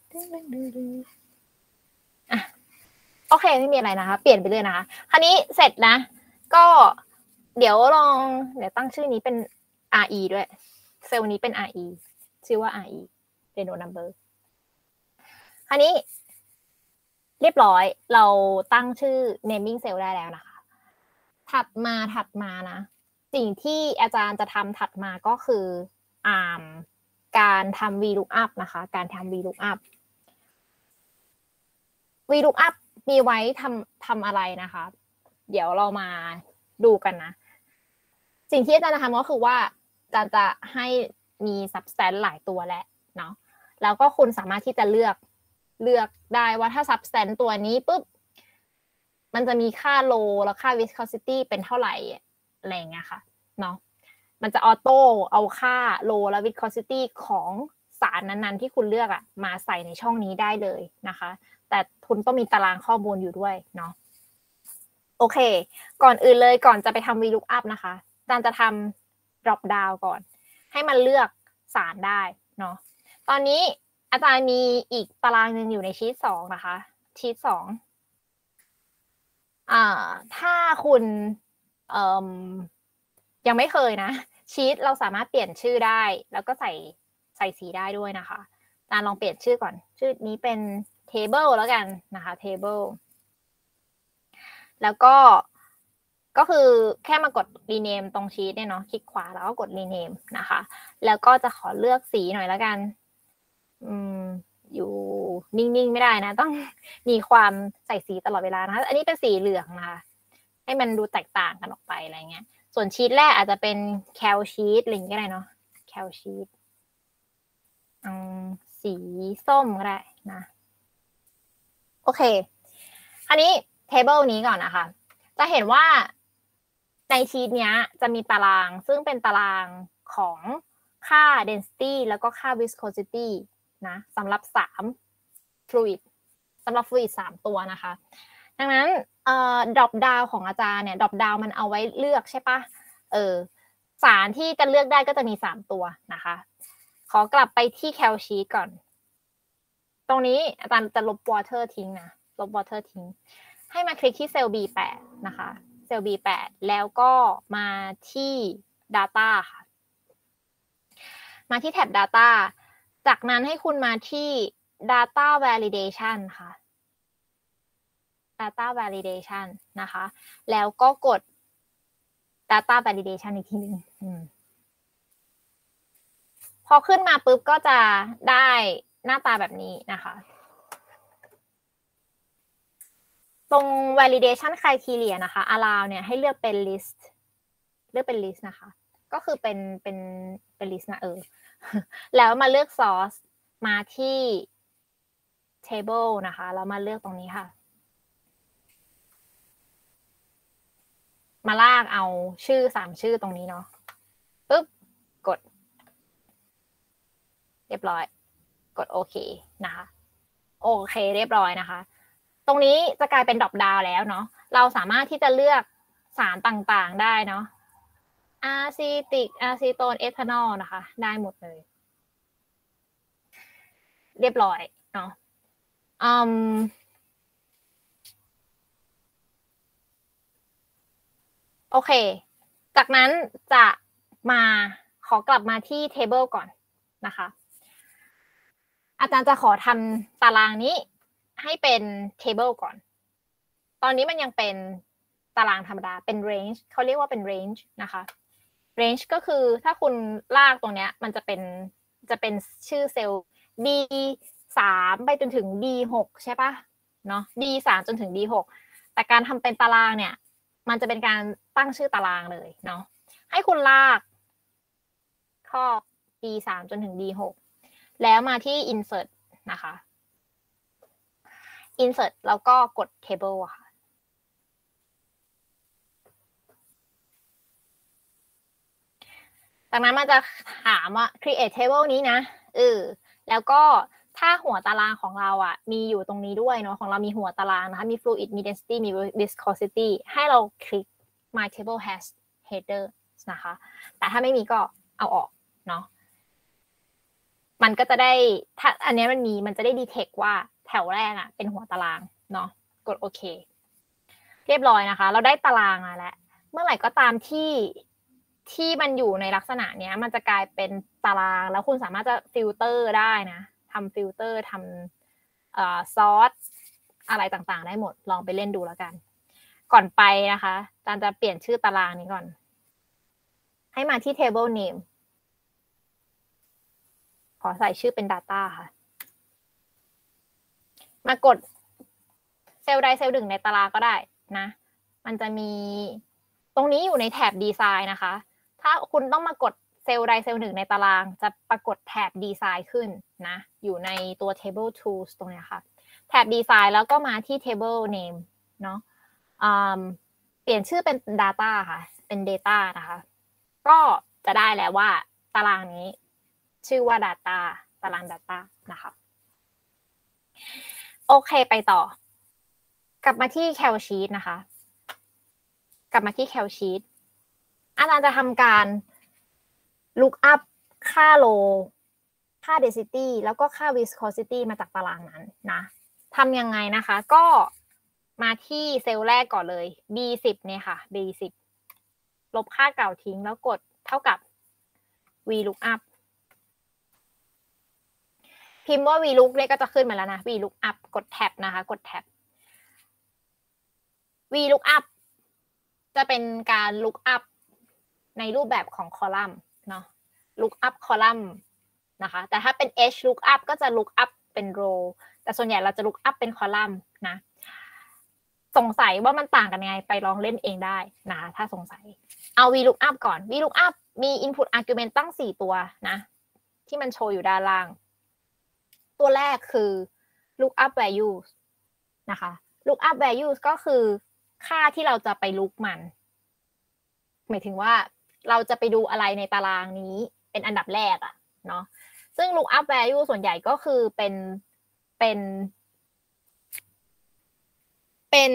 Speaker 1: อ่ะโอเคไม่มีอะไรนะคะเปลี่ยนไปเลยนะคะคราวนี้เสร็จนะก็เดี๋ยวลองเดี๋ยวตั้งชื่อนี้เป็น R E ด้วยเซลล์นี้เป็น R E ชื่อว่า R E Reno number คราวนี้เรียบร้อยเราตั้งชื่อ naming cell ได้แล้วนะคะถัดมาถัดมานะสิ่งที่อาจารย์จะทำถัดมาก็คืออ่าการทำ VLOOKUP นะคะการทำ VLOOKUP VLOOKUP มีไว้ทำทำอะไรนะคะเดี๋ยวเรามาดูกันนะสิ่งที่อาจารย์จะทำก็คือว่าอาจารย์จะให้มี substance หลายตัวแหละเนาะแล้วก็คุณสามารถที่จะเลือกเลือกได้ว่าถ้า substance ตัวนี้ปุ๊บมันจะมีค่า low แล้วค่า viscosity เป็นเท่าไหร่อะไรอย่างเงี้ยค่ะเนาะมันจะออโต้เอาค่า low และ viscosity ของสารนั้นๆที่คุณเลือกอะมาใส่ในช่องนี้ได้เลยนะคะแต่คุณต้องมีตารางข้อมูลอยู่ด้วยเนาะโอเคก่อนอื่นเลยก่อนจะไปทำ VLOOKUP นะคะอาจารย์จะทำ drop down ก่อนให้มันเลือกสารได้เนาะตอนนี้อาจารย์มีอีกตารางหนึ่งอยู่ในชีทสองนะคะชีทสองอ่าถ้าคุณเอ่อยังไม่เคยนะชีทเราสามารถเปลี่ยนชื่อได้แล้วก็ใส่ใส่สีได้ด้วยนะคะอาจารย์ลองเปลี่ยนชื่อก่อนชื่อนี้เป็น table แล้วกันนะคะ table แล้วก็ก็คือแค่มากด rename ตรงชีทเนี่ยเนาะคลิกขวาแล้วก็กด rename นะคะแล้วก็จะขอเลือกสีหน่อยแล้วกันอืมอยู่นิ่งๆไม่ได้นะต้องมีความใส่สีตลอดเวลานะคะอันนี้เป็นสีเหลืองนะคะให้มันดูแตกต่างกันออกไปอะไรเงี้ยส่วนชีทแรกอาจจะเป็นแคลชีทอะไรอย่างเงี้ยก็ได้เนาะแคลชีทอืมสีส้มก็ได้นะโอเคอันนี้ table นี้ก่อนนะคะจะเห็นว่าในชีทเนี้ยจะมีตารางซึ่งเป็นตารางของค่า density แล้วก็ค่า viscosity นะสำหรับสาม fluid สำหรับ fluid สามตัวนะคะดังนั้นเอ่อ drop down ของอาจารย์เนี่ย drop down มันเอาไว้เลือกใช่ปะเออสารที่จะเลือกได้ก็จะมีสามตัวนะคะขอกลับไปที่ cal sheet ก่อนตรงนี้อาจารย์จะลบ water ทิ้งนะลบ water ทิ้งให้มาคลิกที่เซลล์ บี แปด นะคะเซลล์ บี แปด แล้วก็มาที่ data ค่ะมาที่แท็บ data จากนั้นให้คุณมาที่ data validation ค่ะ data validation นะคะแล้วก็กด data validation อีกทีหนึ่งพอขึ้นมาปุ๊บก็จะได้หน้าตาแบบนี้นะคะตรง validation criteria นะคะ allow เนี่ยให้เลือกเป็น list เลือกเป็น list นะคะก็คือเป็นเป็นเป็น list นะเออแล้วมาเลือก source มาที่ table นะคะแล้วมาเลือกตรงนี้ค่ะมาลากเอาชื่อสามชื่อตรงนี้เนาะปึ๊บกดเรียบร้อยกดโอเคนะคะโอเคเรียบร้อยนะคะตรงนี้จะกลายเป็นดรอปดาวน์แล้วเนาะเราสามารถที่จะเลือกสารต่างๆได้เนาะอะซีติกอะซีโตนเอทานอลนะคะได้หมดเลยเรียบร้อยเนาะอืมโอเคจากนั้นจะมาขอกลับมาที่ table ก่อนนะคะอาจารย์จะขอทำตารางนี้ให้เป็น table ก่อนตอนนี้มันยังเป็นตารางธรรมดาเป็น range เขาเรียกว่าเป็น range นะคะ range ก็คือถ้าคุณลากตรงเนี้ยมันจะเป็นจะเป็นชื่อเซลล์ ดี สาม ไปจนถึง ดี หก ใช่ปะเนาะ ดี สาม จนถึง ดี หก แต่การทำเป็นตารางเนี่ยมันจะเป็นการตั้งชื่อตารางเลยเนาะให้คุณลากข้อ ดี สาม จนถึง ดี หก แล้วมาที่ insert นะคะ insert แล้วก็กด table ค่ะจากนั้นมันจะถามว่า create table นี้นะเออแล้วก็ถ้าหัวตารางของเราอ่ะมีอยู่ตรงนี้ด้วยเนาะของเรามีหัวตารางนะคะมี fluid มี density มี viscosity ให้เราคลิก my table has header นะคะแต่ถ้าไม่มีก็เอาออกเนาะมันก็จะได้ถ้าอันนี้มันมีมันจะได้ detect ว่าแถวแรกอ่ะเป็นหัวตารางเนาะกดโอเคเรียบร้อยนะคะเราได้ตารางมาแล้วเมื่อไหร่ก็ตามที่ที่มันอยู่ในลักษณะเนี้ยมันจะกลายเป็นตารางแล้วคุณสามารถจะฟิลเตอร์ได้นะทำฟิลเตอร์ทำเอ่อซอสอะไรต่างๆได้หมดลองไปเล่นดูแล้วกันก่อนไปนะคะอาจารย์จะเปลี่ยนชื่อตารางนี้ก่อนให้มาที่ table name ขอใส่ชื่อเป็น data ค่ะมากดเซลล์ใดเซลล์หนึ่งในตารางก็ได้นะมันจะมีตรงนี้อยู่ในแถบดีไซน์นะคะถ้าคุณต้องมากดเซลล์ใดเซลล์หนึ่งในตารางจะปรากฏแถบดีไซน์ขึ้นนะอยู่ในตัว table tools ตรงนี้ค่ะแถบดีไซน์แล้วก็มาที่ table name เนาะเปลี่ยนชื่อเป็น data ค่ะเป็น data นะคะก็จะได้แล้วว่าตารางนี้ชื่อว่า data ตาราง data นะคะโอเคไปต่อกลับมาที่ Cal Sheet นะคะกลับมาที่ Cal Sheet อาจารย์จะทำการ look up ค่า low ค่า density แล้วก็ค่า viscosity มาจากตารางนั้นนะทำยังไงนะคะก็มาที่เซลล์แรกก่อนเลย บี สิบ เนี่ยค่ะ บี สิบ ลบค่าเก่าทิ้งแล้วกดเท่ากับ VLOOKUP พิมพ์ว่า VLOOK เลขก็จะขึ้นมาแล้วนะ VLOOKUP กดแท็บนะคะกดแท็บ VLOOKUP จะเป็นการ look up ในรูปแบบของคอลัมน์เนาะ look up คอลัมน์นะคะแต่ถ้าเป็น H look up ก็จะ look up เป็น row แต่ส่วนใหญ่เราจะ look up เป็นคอลัมน์นะสงสัยว่ามันต่างกันยังไงไปลองเล่นเองได้นะคะถ้าสงสัยเอา VLOOKUP ก่อน VLOOKUP มี input argument ตั้งสี่ตัวนะที่มันโชว์อยู่ด้านล่างตัวแรกคือ lookup values นะคะ lookup values ก็คือค่าที่เราจะไป look มันหมายถึงว่าเราจะไปดูอะไรในตารางนี้เป็นอันดับแรกอะเนาะซึ่ง lookup value ส่วนใหญ่ก็คือเป็นเป็นเป็น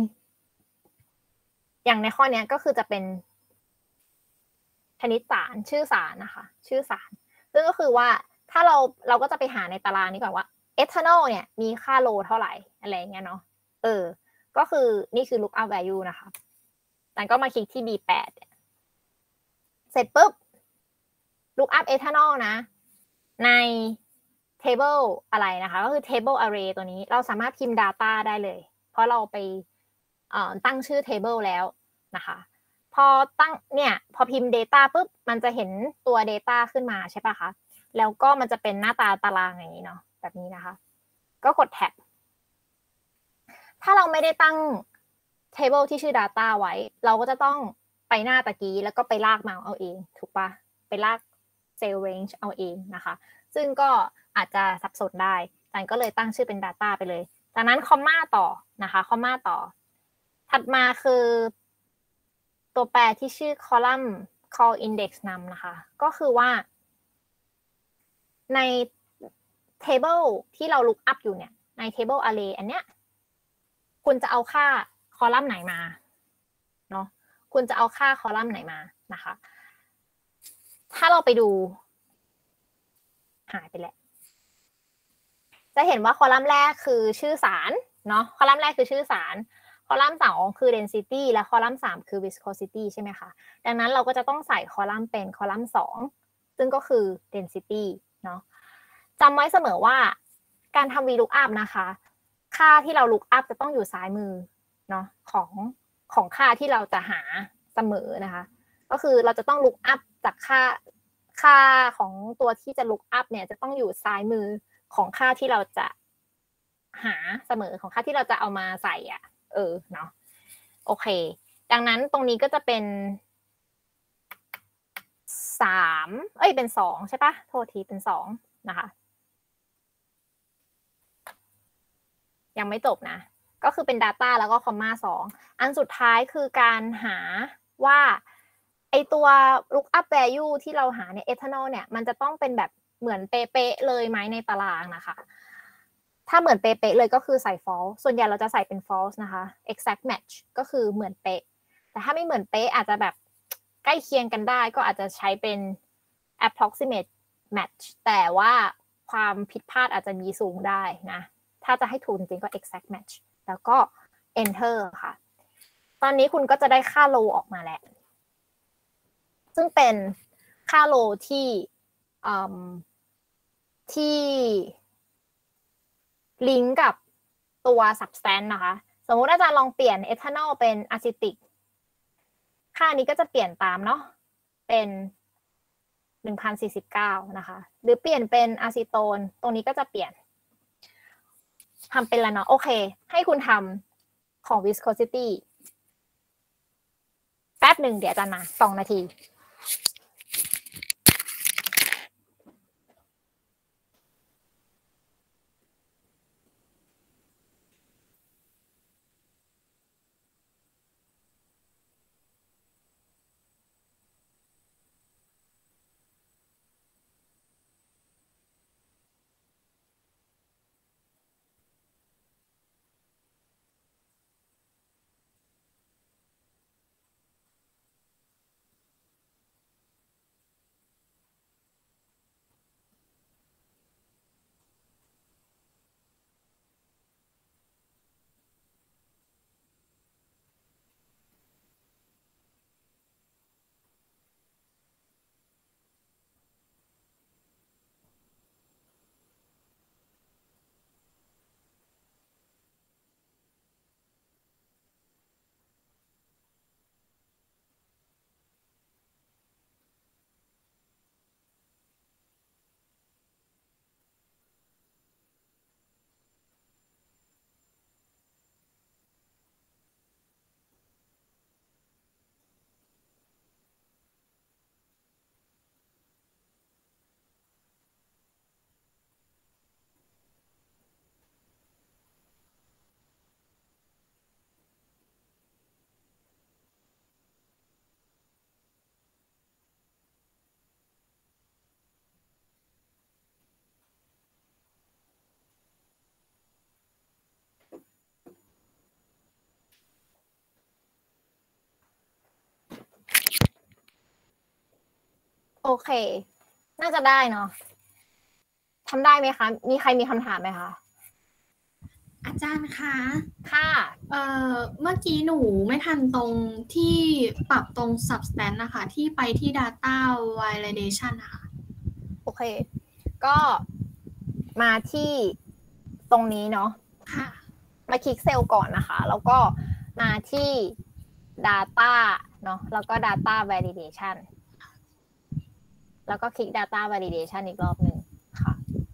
Speaker 1: อย่างในข้อนี้ก็คือจะเป็นชนิดสารชื่อสารนะคะชื่อสารซึ่งก็คือว่าถ้าเราเราก็จะไปหาในตารางนี้ก่อนว่า ethanol เนี่ยมีค่าโลเท่าไหร่อะไรเงี้ยเนาะเออก็คือนี่คือ lookup value นะคะแต่ก็มาคลิกที่ บี แปด เสร็จปุ๊บ lookup ethanol นะใน table อะไรนะคะก็คือ table array ตัวนี้เราสามารถพิมพ์ data ได้เลยเพราะเราไปตั้งชื่อ table แล้วนะคะพอตั้งเนี่ยพอพิมพ์ data ปุ๊บมันจะเห็นตัว data ขึ้นมาใช่ปะคะแล้วก็มันจะเป็นหน้าตาตารางอย่างนี้เนาะแบบนี้นะคะก็กดแท็บถ้าเราไม่ได้ตั้ง table ที่ชื่อ data ไว้เราก็จะต้องไปหน้าตะกี้แล้วก็ไปลากมาเอาเองถูกปะไปลาก cell range เอาเองนะคะซึ่งก็อาจจะสับสนได้แต่ก็เลยตั้งชื่อเป็น data ไปเลยจากนั้นคอมมาต่อนะคะคอมมาต่อถัดมาคือตัวแปรที่ชื่อ column call index num นะคะ ก็คือว่าใน table ที่เรา look up อยู่เนี่ยใน table array อันเนี้ยคุณจะเอาค่า column ไหนมาเนาะคุณจะเอาค่า column ไหนมานะคะถ้าเราไปดูหายไปแล้วจะเห็นว่าคอลัมน์แรกคือชื่อสารเนาะคอลัมน์แรกคือชื่อสารคอลัมน์สองคือ density และคอลัมน์สามคือ viscosity ใช่ไหมคะดังนั้นเราก็จะต้องใส่คอลัมน์เป็นคอลัมน์สองซึ่งก็คือ density เนาะจำไว้เสมอว่าการทำ VLOOKUP นะคะค่าที่เรา look up จะต้องอยู่ซ้ายมือเนาะของของค่าที่เราจะหาเสมอนะคะก็คือเราจะต้อง look up จากค่าค่าของตัวที่จะ look up เนี่ยจะต้องอยู่ซ้ายมือของค่าที่เราจะหาเสมอของค่าที่เราจะเอามาใส่อ่ะเออเนาะโอเคดังนั้นตรงนี้ก็จะเป็นสามเอ้ยเป็นสองใช่ปะโทษทีเป็นสองนะคะยังไม่จบนะก็คือเป็น data แล้วก็คอมมาสองอันสุดท้ายคือการหาว่าไอตัว lookup value ที่เราหาเนี่ย ethanol เนี่ยมันจะต้องเป็นแบบเหมือนเป๊ะๆเลยไหมในตารางนะคะถ้าเหมือนเป๊ะๆเลยก็คือใส่ false ส่วนใหญ่เราจะใส่เป็น false นะคะ exact match ก็คือเหมือนเป๊ะแต่ถ้าไม่เหมือนเป๊ะอาจจะแบบใกล้เคียงกันได้ก็อาจจะใช้เป็น approximate match แต่ว่าความผิดพลาดอาจจะมีสูงได้นะถ้าจะให้ถูกจริงๆก็ exact match แล้วก็ enter ค่ะตอนนี้คุณก็จะได้ค่า low ออกมาแล้วซึ่งเป็นค่า low ที่ที่ลิงก์กับตัว substance นะคะสมมุติอาจารย์ลองเปลี่ยน ethanol เป็น acetic ค่านี้ก็จะเปลี่ยนตามเนาะเป็น หนึ่งพันสี่สิบเก้า นะคะหรือเปลี่ยนเป็นอะซิโตนตรงนี้ก็จะเปลี่ยนทำเป็นแล้วเนาะโอเคให้คุณทำของ viscosity แป๊บหนึ่งเดี๋ยวอาจารย์มาสองนาทีโอเคน่าจะได้เนาะทำได้ไหมคะมีใครมีคำถามไหมคะ
Speaker 5: อาจารย์คะ
Speaker 1: ค่ะ
Speaker 5: เอ่อเมื่อกี้หนูไม่ทันตรงที่ปรับตรง substance นะคะที่ไปที่ data validation นะคะ
Speaker 1: โอเคก็มาที่ตรงนี้เนาะ
Speaker 5: ค่ะ
Speaker 1: มาคลิกเซลล์ก่อนนะคะแล้วก็มาที่ data เนาะแล้วก็ data validation แล้วก็คลิก data validation อีกรอบหนึ่งค่ะ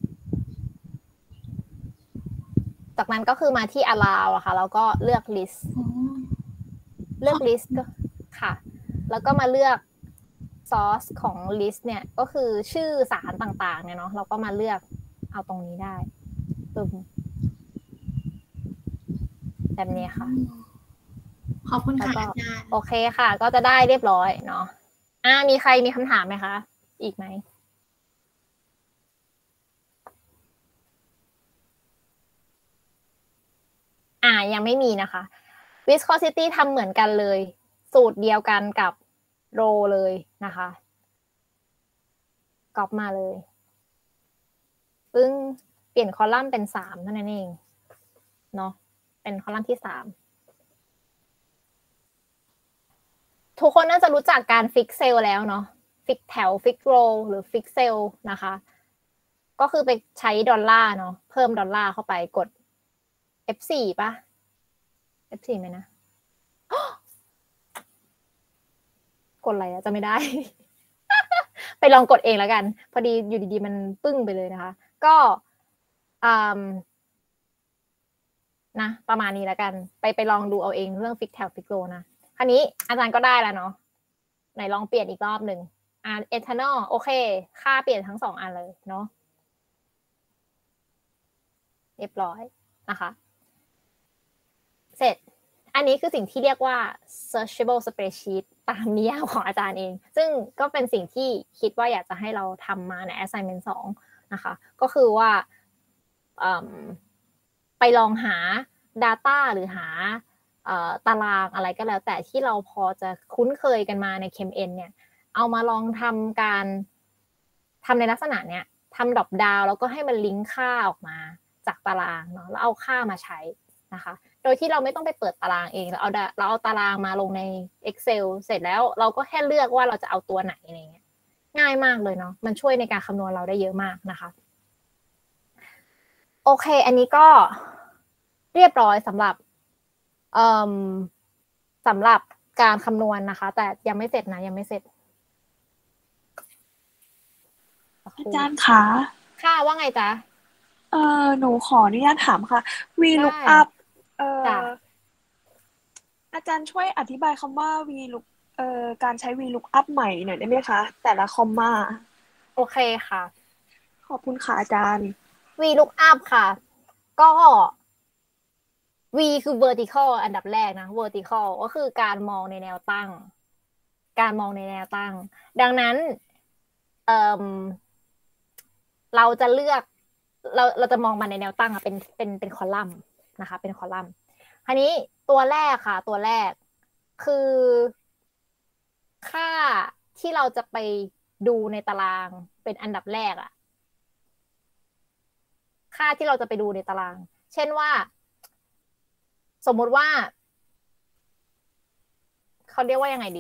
Speaker 1: จากนั้นก็คือมาที่ allow อะค่ะแล้วก็เลือก list เลือก list ก็ค่ะแล้วก็มาเลือก source ของ list เนี่ยก็คือชื่อสารต่างๆเนี่ยเนาะเราก็มาเลือกเอาตรงนี้ได้ตึมแบบนี้ค่ะ
Speaker 5: ขออบคุณ
Speaker 1: แล้ว
Speaker 5: ค่ะ
Speaker 1: ก็
Speaker 5: อาจารย์
Speaker 1: โอเคค่ะ ก็จะได้เรียบร้อยเนาะอ่ามีใครมีคำถามไหมคะ อีกไหมอ่ายังไม่มีนะคะ viscosity ทำเหมือนกันเลย สูตรเดียวกันกับโรเลยนะคะก๊อปมาเลยซึ่งเปลี่ยนคอลัมน์เป็นสามเท่านั้นเองเนาะเป็นคอลัมน์ที่สามทุกคนน่าจะรู้จักการฟิกเซลแล้วเนาะฟิกแถวฟิกโรหรือฟิกเซลนะคะก็คือไปใช้ดอลลาร์เนาะเพิ่มดอลลาร์เข้าไปกด เอฟ โฟร์ ป่ะ เอฟ โฟร์ ไหมนะ กดอะไรอะจะไม่ได้ ไปลองกดเองแล้วกัน พอดีอยู่ดีๆมันปึ้งไปเลยนะคะ ก็นะประมาณนี้แล้วกัน ไปไปลองดูเอาเองเรื่องฟิกแถวฟิกโรนะคราวนี้อาจารย์ก็ได้แล้วเนาะไหนลองเปลี่ยนอีกรอบหนึ่งอ่าเอทานอลโอเคค่าเปลี่ยนทั้งสองอันเลยเนาะเรียบร้อยนะคะ เสร็จอันนี้คือสิ่งที่เรียกว่า searchable spreadsheet ตามนิยามของอาจารย์เองซึ่งก็เป็นสิ่งที่คิดว่าอยากจะให้เราทำมาใน assignment สองนะคะก็คือว่าไปลองหา data หรือหาตารางอะไรก็แล้วแต่ที่เราพอจะคุ้นเคยกันมาใน เค เอ็ม เอ็น เนี่ยเอามาลองทำการทำในลักษณะเนี้ยทำดรอปดาวน์แล้วก็ให้มันลิงก์ค่าออกมาจากตารางเนาะแล้วเอาค่ามาใช้นะคะโดยที่เราไม่ต้องไปเปิดตารางเองเราเอาเราเอาตารางมาลงใน Excel เสร็จแล้วเราก็แค่เลือกว่าเราจะเอาตัวไหนอะไรเงี้ยง่ายมากเลยเนาะมันช่วยในการคำนวณเราได้เยอะมากนะคะโอเคอันนี้ก็เรียบร้อยสำหรับสำหรับการคำนวณนะคะแต่ยังไม่เสร็จนะยังไม่เสร็จ
Speaker 7: อาจารย์คะ
Speaker 1: ค่ะว่าไงจ๊ะ
Speaker 7: เออหนูขออนุญาตถามค่ะ VLOOKUP เอ่ออาจารย์ช่วยอธิบายคำว่า VLOOK เอ่อการใช้ VLOOKUP ใหม่หน่อยได้ไหมคะแต่ละคอมมา
Speaker 1: โอเคค่ะ
Speaker 7: ขอบคุณค่ะอาจารย์
Speaker 1: VLOOKUP ค่ะก็ V คือ vertical อันดับแรกนะ vertical ก็คือการมองในแนวตั้งการมองในแนวตั้งดังนั้นเอ่อเราจะเลือกเราเราจะมองมันในแนวตั้งอะเป็นเป็นเป็นคอลัมน์นะคะเป็นคอลัมน์คราวนี้ตัวแรกค่ะตัวแรกคือค่าที่เราจะไปดูในตารางเป็นอันดับแรกอะค่าที่เราจะไปดูในตารางเช่นว่าสมมุติว่าเขาเรียกว่ายังไงดี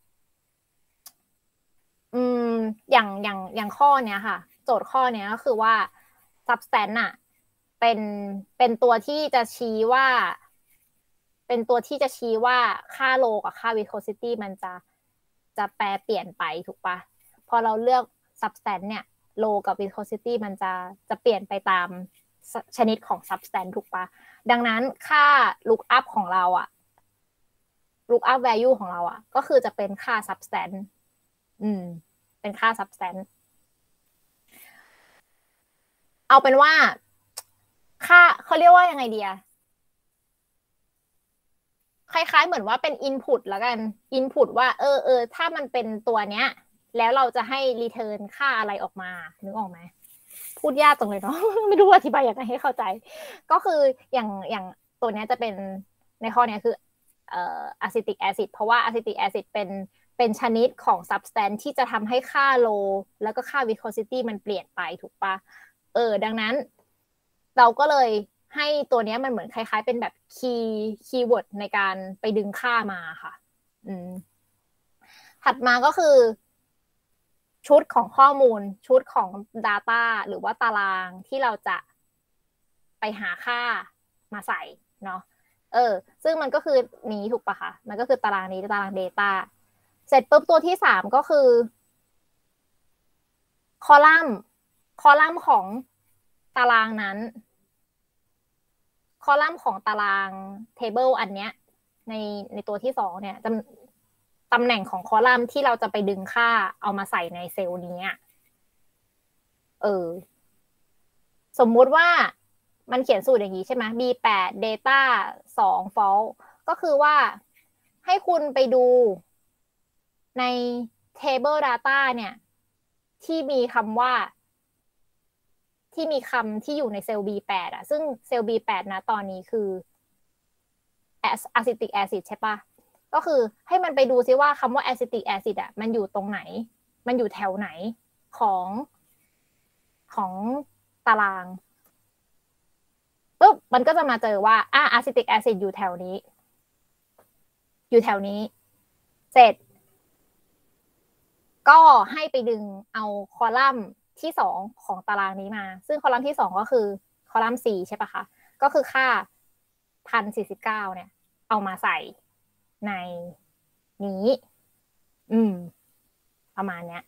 Speaker 1: อืมอย่างอย่างอย่างข้อเนี้ยค่ะโจทย์ข้อเนี้ยก็คือว่า substance อะเป็นเป็นตัวที่จะชี้ว่าเป็นตัวที่จะชี้ว่าค่าโลกับค่า viscosity มันจะจะแปรเปลี่ยนไปถูกปะพอเราเลือก substance เนี่ยโลกับ viscosity มันจะจะเปลี่ยนไปตามชนิดของ substance ถูกปะดังนั้นค่า lookup ของเราอะ lookup value ของเราอะก็คือจะเป็นค่า substance อืมเป็นค่า substance เอาเป็นว่าค่าเขาเรียกว่ายังไงดีอะคล้ายๆเหมือนว่าเป็น input แล้วกัน input ว่าเออเออถ้ามันเป็นตัวเนี้ยแล้วเราจะให้ return ค่าอะไรออกมานึกออกไหมพูดยากจังเลยเนาะ ไม่รู้อธิบายยังไงให้เข้าใจก็คืออย่างอย่างตัวนี้จะเป็นในข้อนี้คือเอ่อ acetic acid เพราะว่า acetic acid เป็นเป็นชนิดของ substance ที่จะทำให้ค่าโลแล้วก็ค่า viscosity มันเปลี่ยนไปถูกปะเออดังนั้นเราก็เลยให้ตัวนี้มันเหมือนคล้ายๆเป็นแบบคีย์คีย์เวิร์ดในการไปดึงค่ามาค่ะอืมถัดมาก็คือชุดของข้อมูลชุดของ data หรือว่าตารางที่เราจะไปหาค่ามาใส่เนาะเออซึ่งมันก็คือนี้ถูกปะคะมันก็คือตารางนี้ตาราง data เสร็จปุ๊บตัวที่สามก็คือคอลัมน์คอลัมน์ของตารางนั้นคอลัมน์ของตาราง table อันเนี้ยในในตัวที่สองเนี่ยจำตำแหน่งของคอลัมน์ที่เราจะไปดึงค่าเอามาใส่ในเซลล์นี้เออสมมุติว่ามันเขียนสูตรอย่างนี้ใช่ไหม บี แปด data สอง false ก็คือว่าให้คุณไปดูใน table data เนี่ยที่มีคำว่าที่มีคำที่อยู่ในเซลล์ บี แปด อ่ะซึ่งเซลล์ บี แปด นะตอนนี้คือ acetic acid ใช่ปะก็คือให้มันไปดูซิว่าคำว่า acetic acid อ่ะมันอยู่ตรงไหนมันอยู่แถวไหนของของตารางปุ๊บมันก็จะมาเจอว่าอ่ะ acetic acid อยู่แถวนี้อยู่แถวนี้เสร็จก็ให้ไปดึงเอาคอลัมน์ที่สองของตารางนี้มาซึ่งคอลัมน์ที่สองก็คือคอลัมน์สี่ใช่ปะคะก็คือค่า หนึ่งพันสี่สิบเก้า เนี่ยเอามาใส่ในนี้อืมประมาณเนี้ย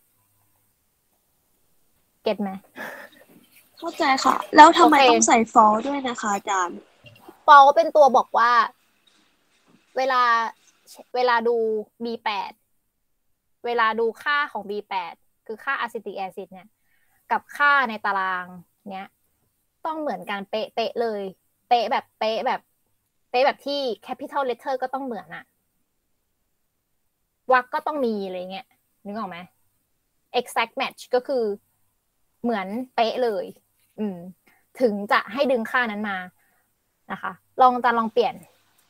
Speaker 1: เก็ตไหม
Speaker 7: เข้าใจค่ะแล้วทำไมต้องใส่ for ด้วยนะคะอาจารย์
Speaker 1: for เป็นตัวบอกว่าเวลาเวลาดู บี แปด เวลาดูค่าของ บี แปด คือค่า acetic acid เนี่ยกับค่าในตารางเนี้ยต้องเหมือนกันเป๊ะๆเลยเป๊ะแบบเป๊ะแบบเป๊ะแบบที่ capital letter ก็ต้องเหมือนอะวรรคก็ต้องมีอะไรเงี้ยนึกออกไหม exact match ก็คือเหมือนเป๊ะเลยอืมถึงจะให้ดึงค่านั้นมานะคะลองจะลองเปลี่ยน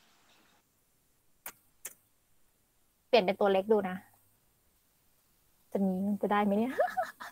Speaker 1: เปลี่ยนเป็นตัวเล็กดูนะจะมีจะได้ไหมเนี่ย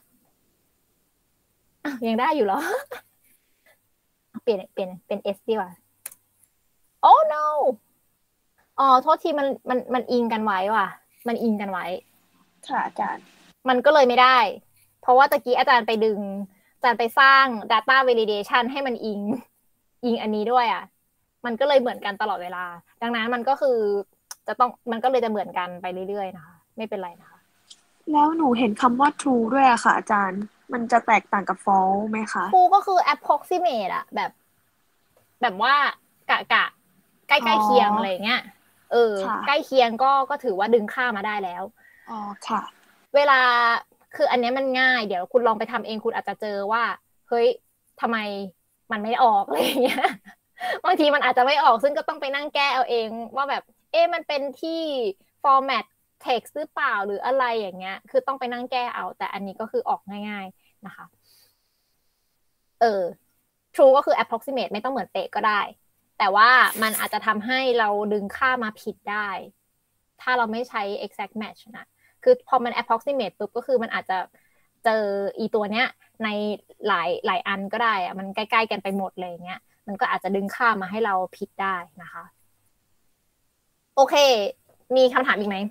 Speaker 1: ยังได้อยู่เหรอเปลี่ยนเปลี่ยนเป็น S ดีกว่า oh no อ๋อโทษทีมันมันมันอิงกันไว้ว่ะมันอิงกันไว้
Speaker 7: ค่ะอาจารย์
Speaker 1: มันก็เลยไม่ได้เพราะว่าตะกี้อาจารย์ไปดึงอาจารย์ไปสร้าง data validation ให้มันอิงอิงอันนี้ด้วยอ่ะมันก็เลยเหมือนกันตลอดเวลาดังนั้นมันก็คือจะต้องมันก็เลยจะเหมือนกันไปเรื่อยๆนะคะไม่เป็นไรนะคะ
Speaker 7: แล้วหนูเห็นคำว่า true ด้วยอะค่ะอาจารย์มันจะแตกต่างกับ false ไหมคะ
Speaker 1: true ก็คือ approximate อะแบบแบบว่ากะกะใกล้ๆเคียงอะไรเงี้ยเออใกล้เคียงก็ก็ถือว่าดึงค่ามาได้แล้ว
Speaker 7: อ๋อค่ะ
Speaker 1: เวลาคืออันนี้มันง่ายเดี๋ยวคุณลองไปทำเองคุณอาจจะเจอว่าเฮ้ยทำไมมันไม่ออกอะไรเงี้ยบางทีมันอาจจะไม่ออกซึ่งก็ต้องไปนั่งแก้เอาเองว่าแบบเอ๊ะมันเป็นที่ format text หรือเปล่าหรืออะไรอย่างเงี้ยคือต้องไปนั่งแก้เอาแต่อันนี้ก็คือออกง่ายๆนะคะเออ true ก็คือ approximate ไม่ต้องเหมือนเป๊ะก็ได้แต่ว่ามันอาจจะทำให้เราดึงค่ามาผิดได้ถ้าเราไม่ใช้ exact match นะคือพอมัน approximate ปุ๊บก็คือมันอาจจะเจออีตัวเนี้ยในหลายหลายอันก็ได้อะมันใกล้ๆกันไปหมดเลยเงี้ยมันก็อาจจะดึงค่ามาให้เราผิดได้นะคะโอเคมีคำถามอีกไหม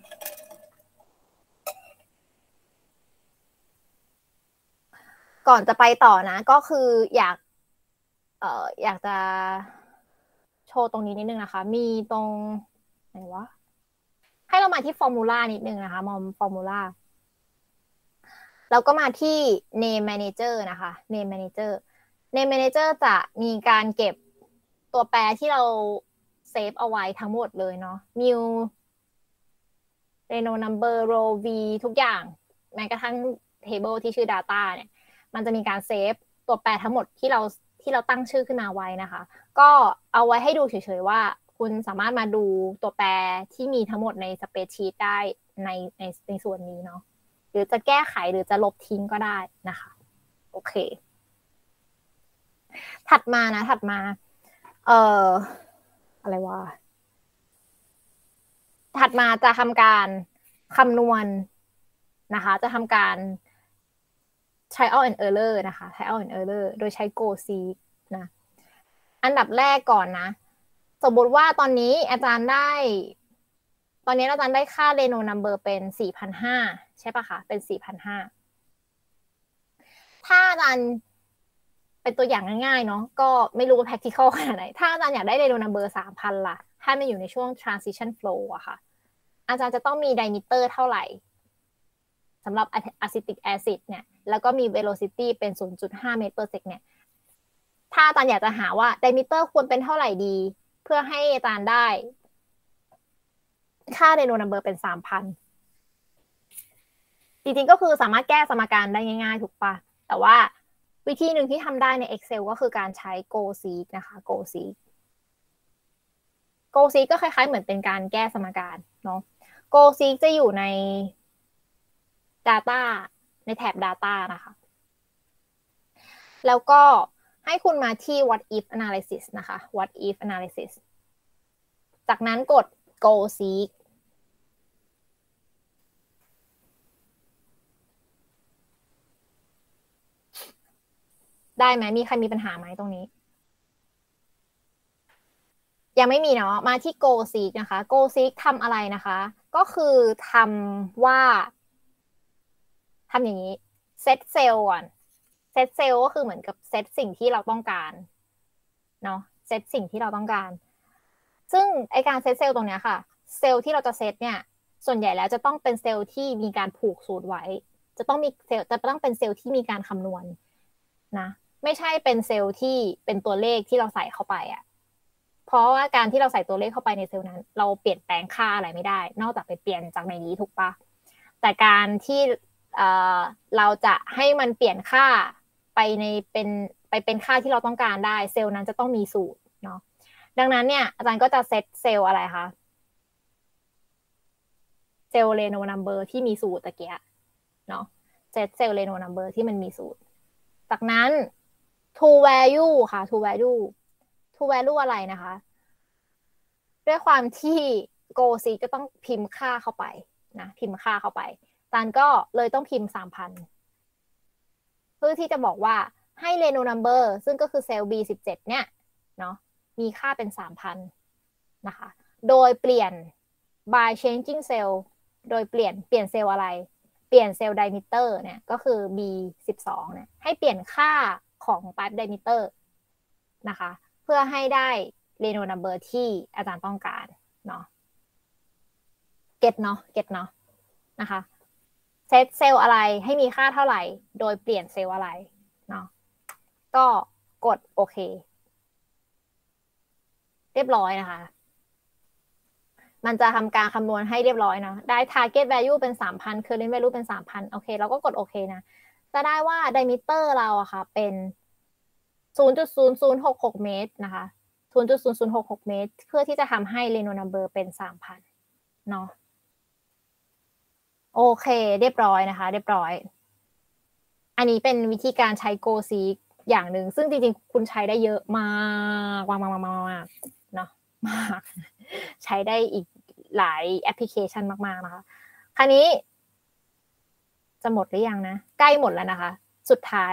Speaker 1: ก่อนจะไปต่อนะก็คืออยากเอ่ออยากจะโชว์ตรงนี้นิดนึงนะคะมีตรงไหนวะให้เรามาที่ฟอร์มูลานิดนึงนะคะมอมฟอร์มูลาแล้วก็มาที่ name manager นะคะ name manager name manager จะมีการเก็บตัวแปรที่เราเซฟเอาไว้ทั้งหมดเลยเนาะ mu reno number row v ทุกอย่างแม้กระทั่ง table ที่ชื่อ data เนี่ยมันจะมีการเซฟตัวแปรทั้งหมดที่เราที่เราตั้งชื่อขึ้นมาไว้นะคะก็เอาไว้ให้ดูเฉยๆว่าคุณสามารถมาดูตัวแปรที่มีทั้งหมดในสเปรดชีตได้ในในในส่วนนี้เนาะหรือจะแก้ไขหรือจะลบทิ้งก็ได้นะคะโอเคถัดมานะถัดมาเอ่ออะไรวะถัดมาจะทำการคำนวณนะคะจะทำการ trial and error นะคะ trial and error โดยใช้ GoSeek นะอันดับแรกก่อนนะสมมติว่าตอนนี้อาจารย์ได้ตอนนี้อาจารย์ได้ค่า Reno number เป็น สี่พันห้าร้อย ใช่ปะคะเป็น สี่พันห้าร้อย ถ้าอาจารย์เป็นตัวอย่างง่ายๆเนาะก็ไม่รู้ว่า practical ขนาดไหนถ้าอาจารย์อยากได้ Reno number สามพัน ล่ะให้มันอยู่ในช่วง transition flow อะค่ะอาจารย์จะต้องมี diameter เท่าไหร่สำหรับ acetic acid เนี่ยแล้วก็มี velocity เป็น ศูนย์จุดห้า เมตร per sec เนี่ยถ้าอาจารย์อยากจะหาว่า diameter ควรเป็นเท่าไหร่ดีเพื่อให้อาจารย์ได้ค่า Reno number เป็น สามพัน จริงๆก็คือสามารถแก้สมการได้ง่ายๆถูกปะแต่ว่าวิธีหนึ่งที่ทำได้ใน Excel ก็คือการใช้ GoSeek นะคะ GoSeek goseek ก็คล้ายๆเหมือนเป็นการแก้สมการเนาะ goseek จะอยู่ใน data ในแถบ data นะคะแล้วก็ให้คุณมาที่ what if analysis นะคะ what if analysis จากนั้นกด goseek ได้ไหมมีใครมีปัญหาไหมตรงนี้ยังไม่มีเนาะมาที่ goseek นะคะ goseek ทำอะไรนะคะก็คือทำว่าทำอย่างนี้ set cell ก่อน set cell ก็คือเหมือนกับ set สิ่งที่เราต้องการเนาะ set สิ่งที่เราต้องการซึ่งไอการ set cell ตรงเนี้ยค่ะเซลล์ที่เราจะ set เนี่ยส่วนใหญ่แล้วจะต้องเป็นเซลล์ที่มีการผูกสูตรไว้จะต้องมีเซลล์จะต้องเป็นเซลล์ที่มีการคำนวณนะไม่ใช่เป็นเซลล์ที่เป็นตัวเลขที่เราใส่เข้าไปอ่ะเพราะว่าการที่เราใส่ตัวเลขเข้าไปในเซลล์นั้นเราเปลี่ยนแปลงค่าอะไรไม่ได้นอกจากไปเปลี่ยนจากในนี้ถูกปะแต่การที่เอ่อเราจะให้มันเปลี่ยนค่าไปในเป็นไปเป็นค่าที่เราต้องการได้เซลล์นั้นจะต้องมีสูตรเนาะดังนั้นเนี่ยอาจารย์ก็จะเซตเซลล์อะไรคะเซลล์เรโนนัมเบอร์ที่มีสูตรตะเกียะเนาะเซตเซลล์เรโนนัมเบอร์ที่มันมีสูตรจากนั้น to value ค่ะ to value to value อะไรนะคะด้วยความที่ goseek ก็ต้องพิมพ์ค่าเข้าไปนะพิมพ์ค่าเข้าไปอาจารย์ก็เลยต้องพิมพ์ สามพัน เพื่อที่จะบอกว่าให้ Reno number ซึ่งก็คือเซลล์ บี สิบเจ็ด เนี่ยเนาะมีค่าเป็น สามพัน นะคะโดยเปลี่ยน by changing cell โดยเปลี่ยนเปลี่ยนเซลล์อะไรเปลี่ยนเซลล์ diameter เนี่ยก็คือ บี สิบสอง เนี่ยให้เปลี่ยนค่าของ pipe diameter นะคะเพื่อให้ได้ Reno number ที่อาจารย์ต้องการเนาะเก็ตเนาะเก็ตเนาะนะคะเซตเซลล์อะไรให้มีค่าเท่าไหร่โดยเปลี่ยนเซลล์อะไรเนาะก็กดโอเคเรียบร้อยนะคะมันจะทำการคำนวณให้เรียบร้อยเนาะได้ target value เป็น สามพัน current value เป็น สามพัน โอเคเราก็กดโอเคนะจะได้ว่า diameter เราอะค่ะเป็น ศูนย์จุดศูนย์ศูนย์หกหก เมตรนะคะ ศูนย์จุดศูนย์ศูนย์หกหก เมตรเพื่อที่จะทำให้ Reno number เป็น สามพัน เนาะโอเคเรียบร้อยนะคะเรียบร้อยอันนี้เป็นวิธีการใช้ goseek อย่างหนึ่งซึ่งจริงๆคุณใช้ได้เยอะมากมากมากมากเนาะมากใช้ได้อีกหลายแอปพลิเคชันมากๆนะคะคราวนี้จะหมดหรือยังนะใกล้หมดแล้วนะคะสุดท้าย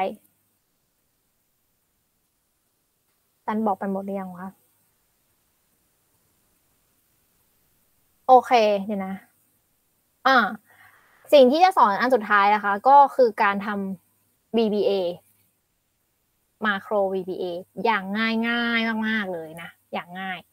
Speaker 1: ตันบอกไปหมดหรือยังวะโอเคเดี๋ยวนะอ่าสิ่งที่จะสอนอันสุดท้ายนะคะก็คือการทำ วี บี เอ macro วี บี เอ อย่างง่ายง่ายมากๆเลยนะอย่างง่าย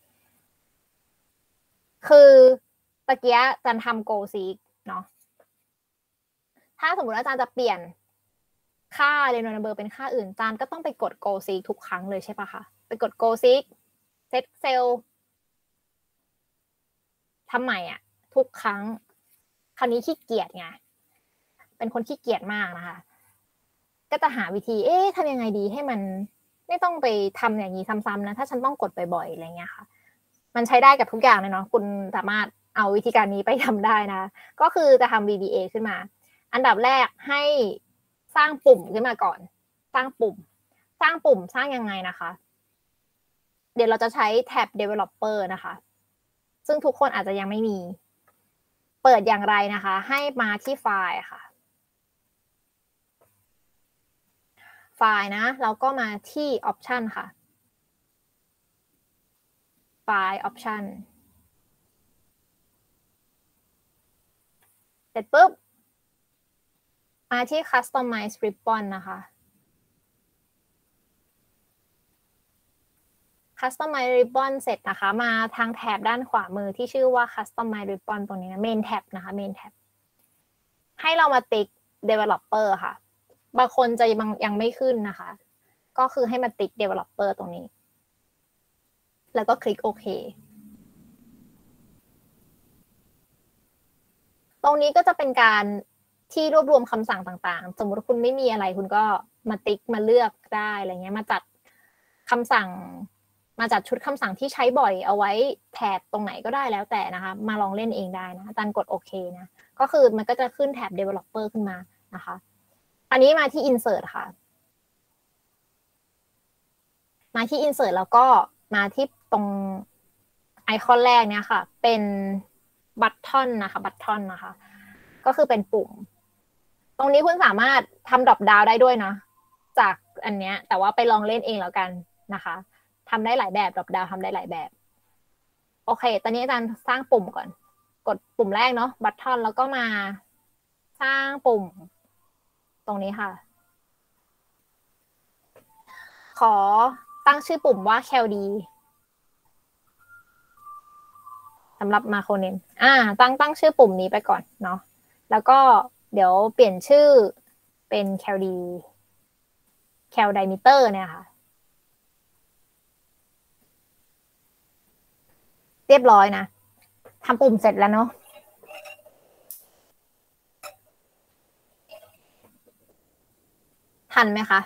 Speaker 1: คือตะเกียอาจารย์ทำ goseek เนาะถ้าสมมติอาจารย์จะเปลี่ยนค่า Reno number เป็นค่าอื่นอาจารย์ก็ต้องไปกด goseek ทุกครั้งเลยใช่ปะคะไปกด goseek set cell ทำใหม่อ่ะทุกครั้งคราวนี้ขี้เกียจไงเป็นคนขี้เกียจมากนะคะก็จะหาวิธีเอ๊ะทำยังไงดีให้มันไม่ต้องไปทำอย่างนี้ซ้ำๆนะถ้าฉันต้องกดบ่อยๆอะไรเงี้ยค่ะมันใช้ได้กับทุกอย่างเลยเนาะคุณสามารถเอาวิธีการนี้ไปทำได้นะก็คือจะทำ วี บี เอ ขึ้นมาอันดับแรกให้สร้างปุ่มขึ้นมาก่อนสร้างปุ่มสร้างปุ่มสร้างยังไงนะคะเดี๋ยวเราจะใช้แท็บ developer นะคะซึ่งทุกคนอาจจะยังไม่มีเปิดอย่างไรนะคะให้มาที่ไฟล์ค่ะไฟล์นะแล้วก็มาที่ option ค่ะไฟล์ option เสร็จปุ๊บมาที่ customize ribbon นะคะ customize ribbon เสร็จนะคะมาทางแถบด้านขวามือที่ชื่อว่า customize ribbon ตรงนี้นะ main tab นะคะ main tab ให้เรามาติ๊ก developer ค่ะบางคนจะยังยังไม่ขึ้นนะคะก็คือให้มาติ๊ก developer ตรงนี้แล้วก็คลิกโอเคตรงนี้ก็จะเป็นการที่รวบรวมคำสั่งต่างๆสมมติคุณไม่มีอะไรคุณก็มาติ๊กมาเลือกได้อะไรเงี้ยมาจัดคำสั่งมมาจากชุดคำสั่งที่ใช้บ่อยเอาไว้แทบตรงไหนก็ได้แล้วแต่นะคะมาลองเล่นเองได้นะอาจารย์กดโอเคนะก็คือมันก็จะขึ้นแท็บ developer ขึ้นมานะคะอันนี้มาที่ insert ค่ะมาที่ insert แล้วก็มาที่ตรงไอคอนแรกเนี่ยค่ะเป็นบัตทอนนะคะบัตทอนนะคะก็คือเป็นปุ่มตรงนี้คุณสามารถทำดรอปดาวได้ด้วยนะจากอันเนี้ยแต่ว่าไปลองเล่นเองแล้วกันนะคะทำได้หลายแบบดรอปดาวทำได้หลายแบบโอเคตอนนี้อาจารย์สร้างปุ่มก่อนกดปุ่มแรกเนาะบัตทอนแล้วก็มาสร้างปุ่มตรงนี้ค่ะขอตั้งชื่อปุ่มว่า แคล ดี สำหรับมาโครเนมอ่าตั้งตั้งชื่อปุ่มนี้ไปก่อนเนาะแล้วก็เดี๋ยวเปลี่ยนชื่อเป็น แคล ดี แคล diameter เนี่ยค่ะเรียบร้อยนะทำปุ่มเสร็จแล้วเนาะทันไหมคะ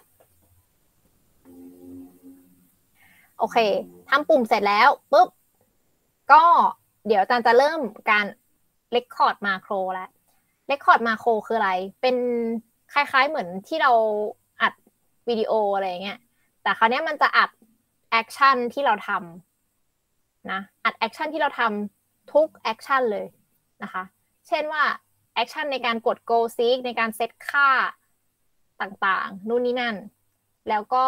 Speaker 1: โอเคทำปุ่มเสร็จแล้วปุ๊บก็เดี๋ยวอาจารย์จะเริ่มการ record macro แล้ว record macro คืออะไรเป็นคล้ายๆเหมือนที่เราอัดวิดีโออะไรอย่างเงี้ยแต่คราวนี้มันจะอัดแอคชั่นที่เราทำนะอัดแอคชั่นที่เราทำทุกแอคชั่นเลยนะคะเช่นว่าแอคชั่นในการกด go seek ในการเซตค่าต่างๆนู่นนี่นั่นแล้วก็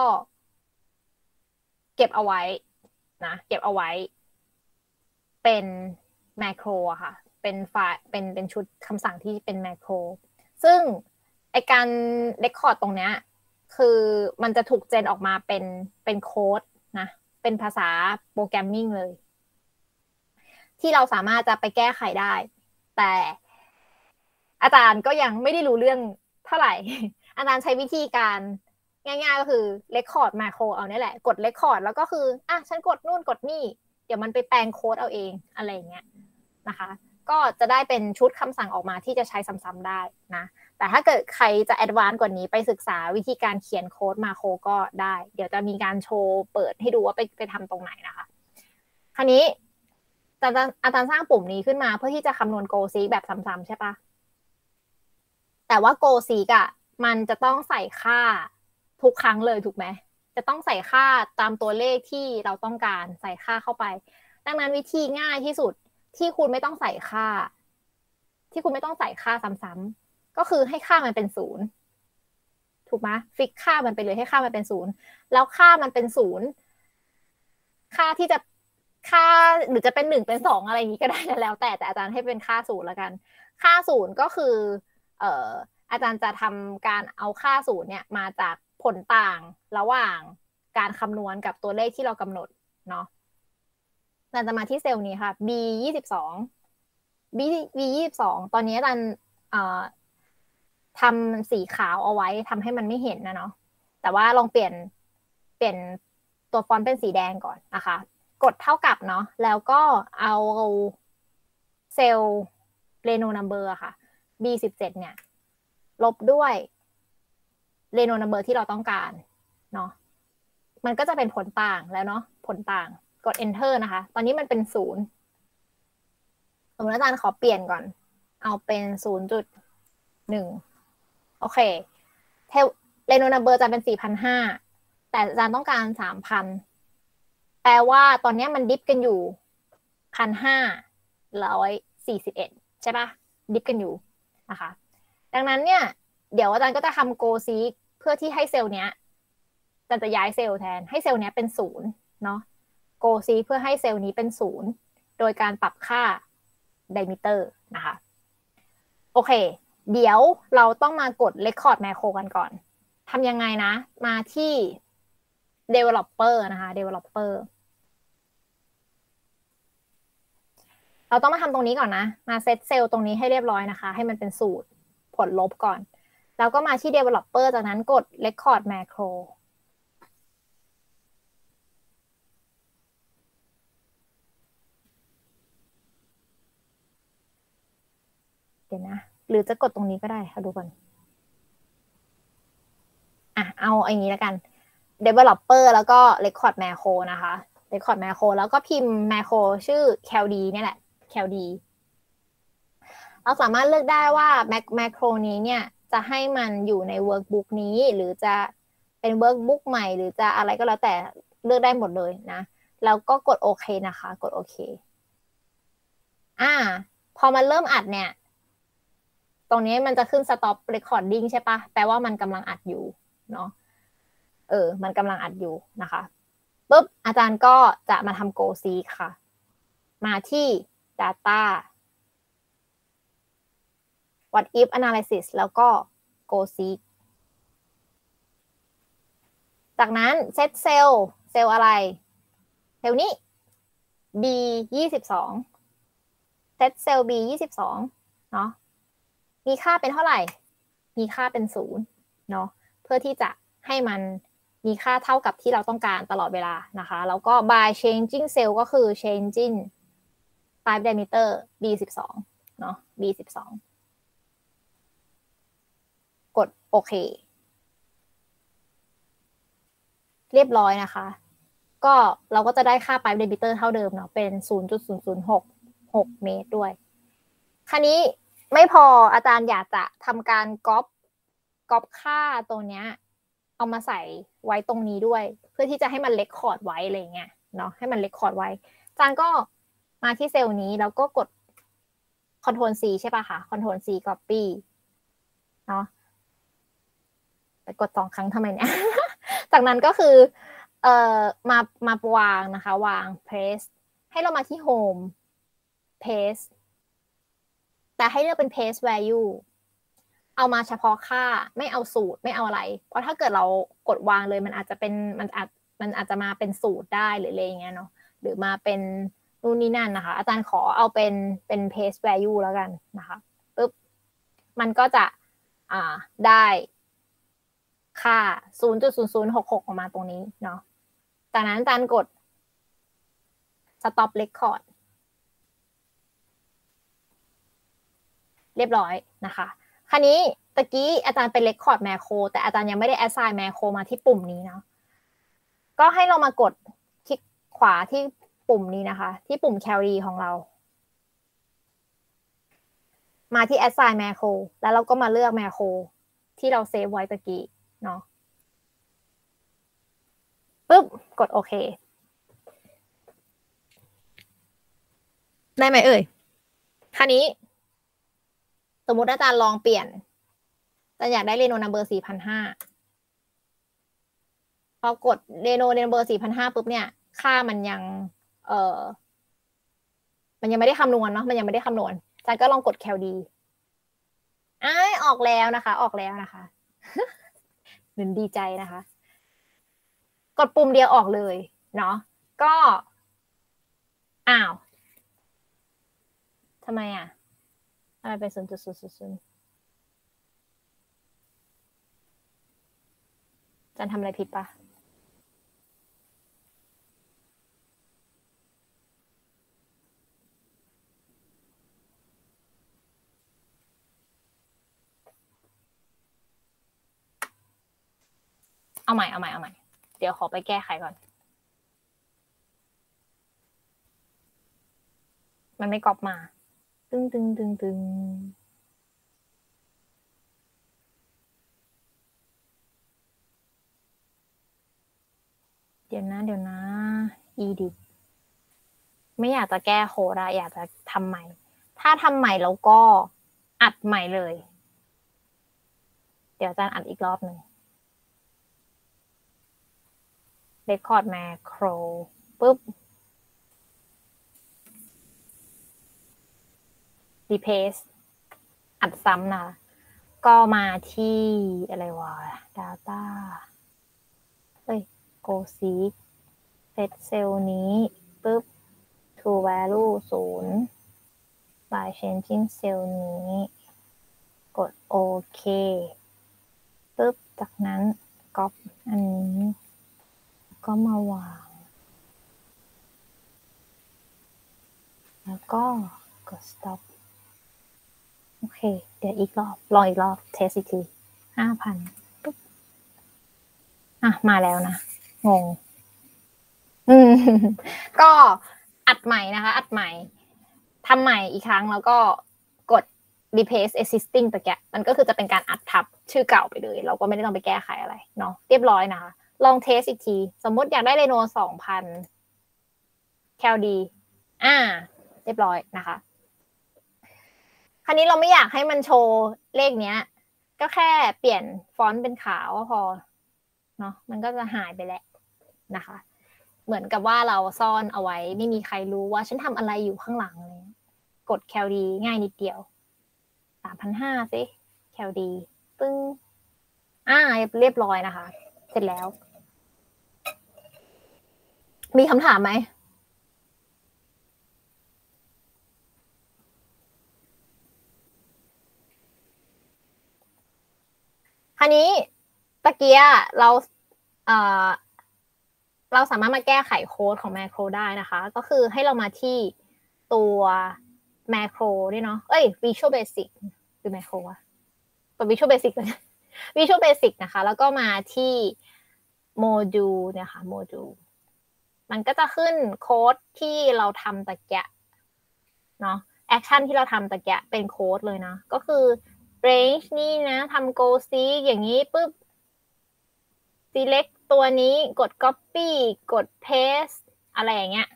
Speaker 1: เก็บเอาไว้นะเก็บเอาไว้เป็นแมคโครอะค่ะเป็นไฟล์เป็นเป็นชุดคำสั่งที่เป็นแมคโครซึ่งไอการเรคคอร์ดตรงเนี้ยคือมันจะถูกเจนออกมาเป็นเป็นโค้ดนะเป็นภาษาโปรแกรมมิ่งเลยที่เราสามารถจะไปแก้ไขได้แต่อาจารย์ก็ยังไม่ได้รู้เรื่องเท่าไหร่อาจารย์ใช้วิธีการง่ายๆก็คือเรคคอร์ดมาโครเอาเนี่ยแหละกดเรคคอร์ดแล้วก็คืออ่ะฉันกดนู่นกดนี่เดี๋ยวมันไปแปลงโค้ดเอาเองอะไรอย่างเงี้ยนะคะก็จะได้เป็นชุดคำสั่งออกมาที่จะใช้ซ้ำๆได้นะแต่ถ้าเกิดใครจะแอดวานซ์กว่านี้ไปศึกษาวิธีการเขียนโค้ดมาโครก็ได้เดี๋ยวจะมีการโชว์เปิดให้ดูว่าไปไปทำตรงไหนนะคะคราวนี้อาจารย์อาจารย์สร้างปุ่มนี้ขึ้นมาเพื่อที่จะคำนวณ go seek แบบซ้ำๆใช่ปะแต่ว่า go seek อ่ะมันจะต้องใส่ค่าทุกครั้งเลยถูกไหมจะต้องใส่ค่าตามตัวเลขที่เราต้องการใส่ค่าเข้าไปดังนั้นวิธีง่ายที่สุดที่คุณไม่ต้องใส่ค่าที่คุณไม่ต้องใส่ค่าซ้ำๆก็คือให้ค่ามันเป็นศูนย์ถูกไหมฟิกค่ามันไปเลยให้ค่ามันเป็นศูนย์แล้วค่ามันเป็นศูนย์ค่าที่จะค่าหรือจะเป็นหนึ่งเป็นสองอะไรอย่างนี้ก็ได้แล้วแต่แต่อาจารย์ให้เป็นค่าศูนย์ละกันค่าศูนย์ก็คือเอ่ออาจารย์จะทำการเอาค่าศูนย์เนี่ยมาจากผลต่างระหว่างการคำนวณกับตัวเลขที่เรากำหนดเนาะอาจารย์จะมาที่เซลล์นี้ค่ะ B ยี่สิบสอง B B ยี่สิบสองตอนนี้อาจารย์เอ่อทำสีขาวเอาไว้ทำให้มันไม่เห็นนะเนาะแต่ว่าลองเปลี่ยนเปลี่ยนตัวฟอนต์เป็นสีแดงก่อนนะคะกดเท่ากับเนาะแล้วก็เอาเซลล์เรโนนัมเบอร์ค่ะ B สิบเจ็ดเนี่ยลบด้วยเรโนนัมเบอร์ที่เราต้องการเนาะมันก็จะเป็นผลต่างแล้วเนาะผลต่างกด enter นะคะตอนนี้มันเป็นศูนย์สมมติอาจารย์ขอเปลี่ยนก่อนเอาเป็นศูนย์จุดหนึ่งโอเคเทเรโนนัมเบอร์จะเป็นสี่พันห้าแต่อาจารย์ต้องการสามพันแปลว่าตอนนี้มันดิฟกันอยู่พันห้าร้อยสี่สิบเอ็ดใช่ปะดิฟกันอยู่นะคะดังนั้นเนี่ยเดี๋ยวอาจารย์ก็จะทำ go seek เพื่อที่ให้เซลล์เนี้ยอาจารย์จะย้ายเซลล์แทนให้เซลล์เนี้ยเป็นศูนย์เนาะ go seek เพื่อให้เซลล์นี้เป็นศูนย์โดยการปรับค่า diameter นะคะโอเคเดี๋ยวเราต้องมากด record macro กันก่อนทำยังไงนะมาที่ developer นะคะ developer เราต้องมาทำตรงนี้ก่อนนะมาเซตเซลล์ตรงนี้ให้เรียบร้อยนะคะให้มันเป็นสูตรผลลบก่อนแล้วก็มาที่ developer จากนั้นกด record macro เดี๋ยวนะหรือจะกดตรงนี้ก็ได้ค่ะดูก่อนอ่ะเอาอย่างนี้แล้วกัน developer แล้วก็ record macro นะคะ record macro แล้วก็พิมพ์ macro ชื่อ cald เนี่ยแหละ cald เราสามารถเลือกได้ว่า macro นี้เนี่ยจะให้มันอยู่ใน workbook นี้หรือจะเป็น workbook ใหม่หรือจะอะไรก็แล้วแต่เลือกได้หมดเลยนะแล้วก็กดโอเคนะคะกดโอเคอ่าพอมันเริ่มอัดเนี่ยตรงนี้มันจะขึ้น stop recording ใช่ปะแปลว่ามันกำลังอัดอยู่เนาะเออมันกำลังอัดอยู่นะคะปุ๊บอาจารย์ก็จะมาทำ go seek ค่ะมาที่ data what if analysis แล้วก็ go seek จากนั้น set cell เซลล์อะไรเซลล์นี้ B ยี่สิบสอง set cell B ยี่สิบสองเนาะมีค่าเป็นเท่าไหร่มีค่าเป็นศูนย์เนาะเพื่อที่จะให้มันมีค่าเท่ากับที่เราต้องการตลอดเวลานะคะแล้วก็ by changing cell ก็คือ changing five diameter B สิบสองเนาะ B สิบสองกดโอเคเรียบร้อยนะคะก็เราก็จะได้ค่า pipe diameter เท่าเดิมเนาะเป็น ศูนย์จุดศูนย์ศูนย์หกหก เมตรด้วยคราวนี้ไม่พออาจารย์อยากจะทำการก๊อปก๊อปค่าตัวเนี้ยเอามาใส่ไว้ตรงนี้ด้วยเพื่อที่จะให้มันเรคคอร์ดไว้อะไรเงี้ยเนาะให้มันเรคคอร์ดไว้อาจารย์ก็มาที่เซลล์นี้แล้วก็กด Ctrl C ใช่ป่ะคะ Ctrl C copy เนาะไปกดสองครั้งทำไมเนี่ย จากนั้นก็คือเอ่อมามาวางนะคะวาง paste ให้เรามาที่ home paste แต่ให้เลือกเป็น paste value เอามาเฉพาะค่าไม่เอาสูตรไม่เอาอะไรเพราะถ้าเกิดเรากดวางเลยมันอาจจะเป็นมันอาจมันอาจจะมาเป็นสูตรได้หรืออะไรอย่างเงี้ยเนาะหรือมาเป็นนู่นนี่นั่นนะคะอาจารย์ขอเอาเป็นเป็น paste value แล้วกันนะคะปึ๊บมันก็จะอ่าได้ค่า ศูนย์จุดศูนย์ศูนย์หกหก ออกมาตรงนี้เนาะจากนั้นอาจารย์กด stop record เรียบร้อยนะคะคราวนี้ตะกี้อาจารย์เป็น record macro แต่อาจารย์ยังไม่ได้ assign macro มาที่ปุ่มนี้เนาะก็ให้เรามากดคลิกขวาที่ปุ่มนี้นะคะที่ปุ่ม carry ของเรามาที่ assign macro แล้วเราก็มาเลือก macro ที่เราเซฟไว้ตะกี้เนาะปึ๊บกดโอเคได้ไหมเอ่ยคราวนี้สมมุติอาจารย์ลองเปลี่ยนอาจารย์อยากได้เรโนนัมเบอร์ สี่พันห้าร้อย พอกดเรโนนัมเบอร์ สี่พันห้าร้อย ปุ๊บเนี่ยค่ามันยังเอ่อมันยังไม่ได้คำนวณเนาะมันยังไม่ได้คำนวณอาจารย์ก็ลองกด cald อ้ายออกแล้วนะคะออกแล้วนะคะเหมือนดีใจนะคะกดปุ่มเดียวออกเลยเนาะก็อ้าวทำไมอ่ะทำไมเป็น ศูนย์จุดศูนย์ศูนย์ศูนย์ อาจารย์ทำอะไรผิดปะเอาใหม่เอาใหม่เอาใหม่เดี๋ยวขอไปแก้ไขก่อนมันไม่ก๊อปมาตึงตึงตึงตึงเดี๋ยวนะเดี๋ยวนะ edit ไม่อยากจะแก้โค้ดอะอยากจะทำใหม่ถ้าทำใหม่แล้วก็อัดใหม่เลยเดี๋ยวอาจารย์อัดอีกรอบหนึ่ง record macro ปุ๊บ replace อัดซ้ำนะก็มาที่อะไรวะ data เอ้ย go seek set cell นี้ปุ๊บ to value ศูนย์ by changing cell นี้กดโอเคปุ๊บจากนั้นก๊อปอันนี้ก็มาวางแล้วก็กด stop โอเคเดี๋ยวอีกรอบลองอีกรอบเทสอีกที ห้าพัน ปุ๊บอ่ะมาแล้วนะงงก็อัดใหม่นะคะอัดใหม่ทำใหม่อีกครั้งแล้วก็กด replace existing ตะแกะมันก็คือจะเป็นการอัดทับชื่อเก่าไปเลยเราก็ไม่ได้ต้องไปแก้ไขอะไรเนาะเรียบร้อยนะคะลองเทสอีกทีสมมติอยากได้เรโน สองพัน แคล ดี อ่าเรียบร้อยนะคะคราวนี้เราไม่อยากให้มันโชว์เลขเนี้ยก็แค่เปลี่ยนฟอนต์เป็นขาวก็พอเนาะมันก็จะหายไปแล้วนะคะเหมือนกับว่าเราซ่อนเอาไว้ไม่มีใครรู้ว่าฉันทำอะไรอยู่ข้างหลังเลยกดแคลดีง่ายนิดเดียว สามพันห้าร้อย สิแคลดีปึ้งอ่าเรียบร้อยนะคะเสร็จแล้วมีคำถามไหมคราวนี้ตะเกียเราเอ่อเราสามารถมาแก้ไขโค้ดของแมคโครได้นะคะก็คือให้เรามาที่ตัวแมคโครด้วยเนาะเอ้ย Visual Basic หรือแมคโครวะตัว Visual Basic เลย Visual Basic นะคะแล้วก็มาที่โมดูลเนี่ยค่ะโมดูลมันก็จะขึ้นโค้ดที่เราทำตะเกียเนาะแอคชั่นที่เราทำตะเกียเป็นโค้ดเลยนะก็คือ range นี่นะทำ go seek อย่างนี้ปุ๊บ select ตัวนี้กด copy กด paste อะไรอย่างเงี้ย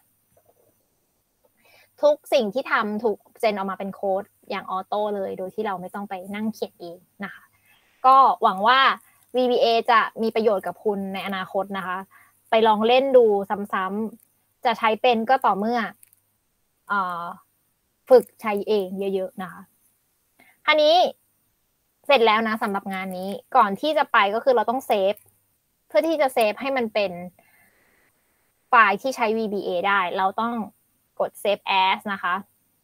Speaker 1: ทุกสิ่งที่ทำถูกเจนออกมาเป็นโค้ดอย่างออโต้เลยโดยที่เราไม่ต้องไปนั่งเขียนเองนะคะก็หวังว่า วี บี เอ จะมีประโยชน์กับคุณในอนาคตนะคะไปลองเล่นดูซ้ำๆจะใช้เป็นก็ต่อเมื่อเอ่อฝึกใช้เองเยอะๆนะคะคราวนี้เสร็จแล้วนะสำหรับงานนี้ก่อนที่จะไปก็คือเราต้องเซฟเพื่อที่จะเซฟให้มันเป็นไฟล์ที่ใช้ วี บี เอ ได้เราต้องกด save as นะคะ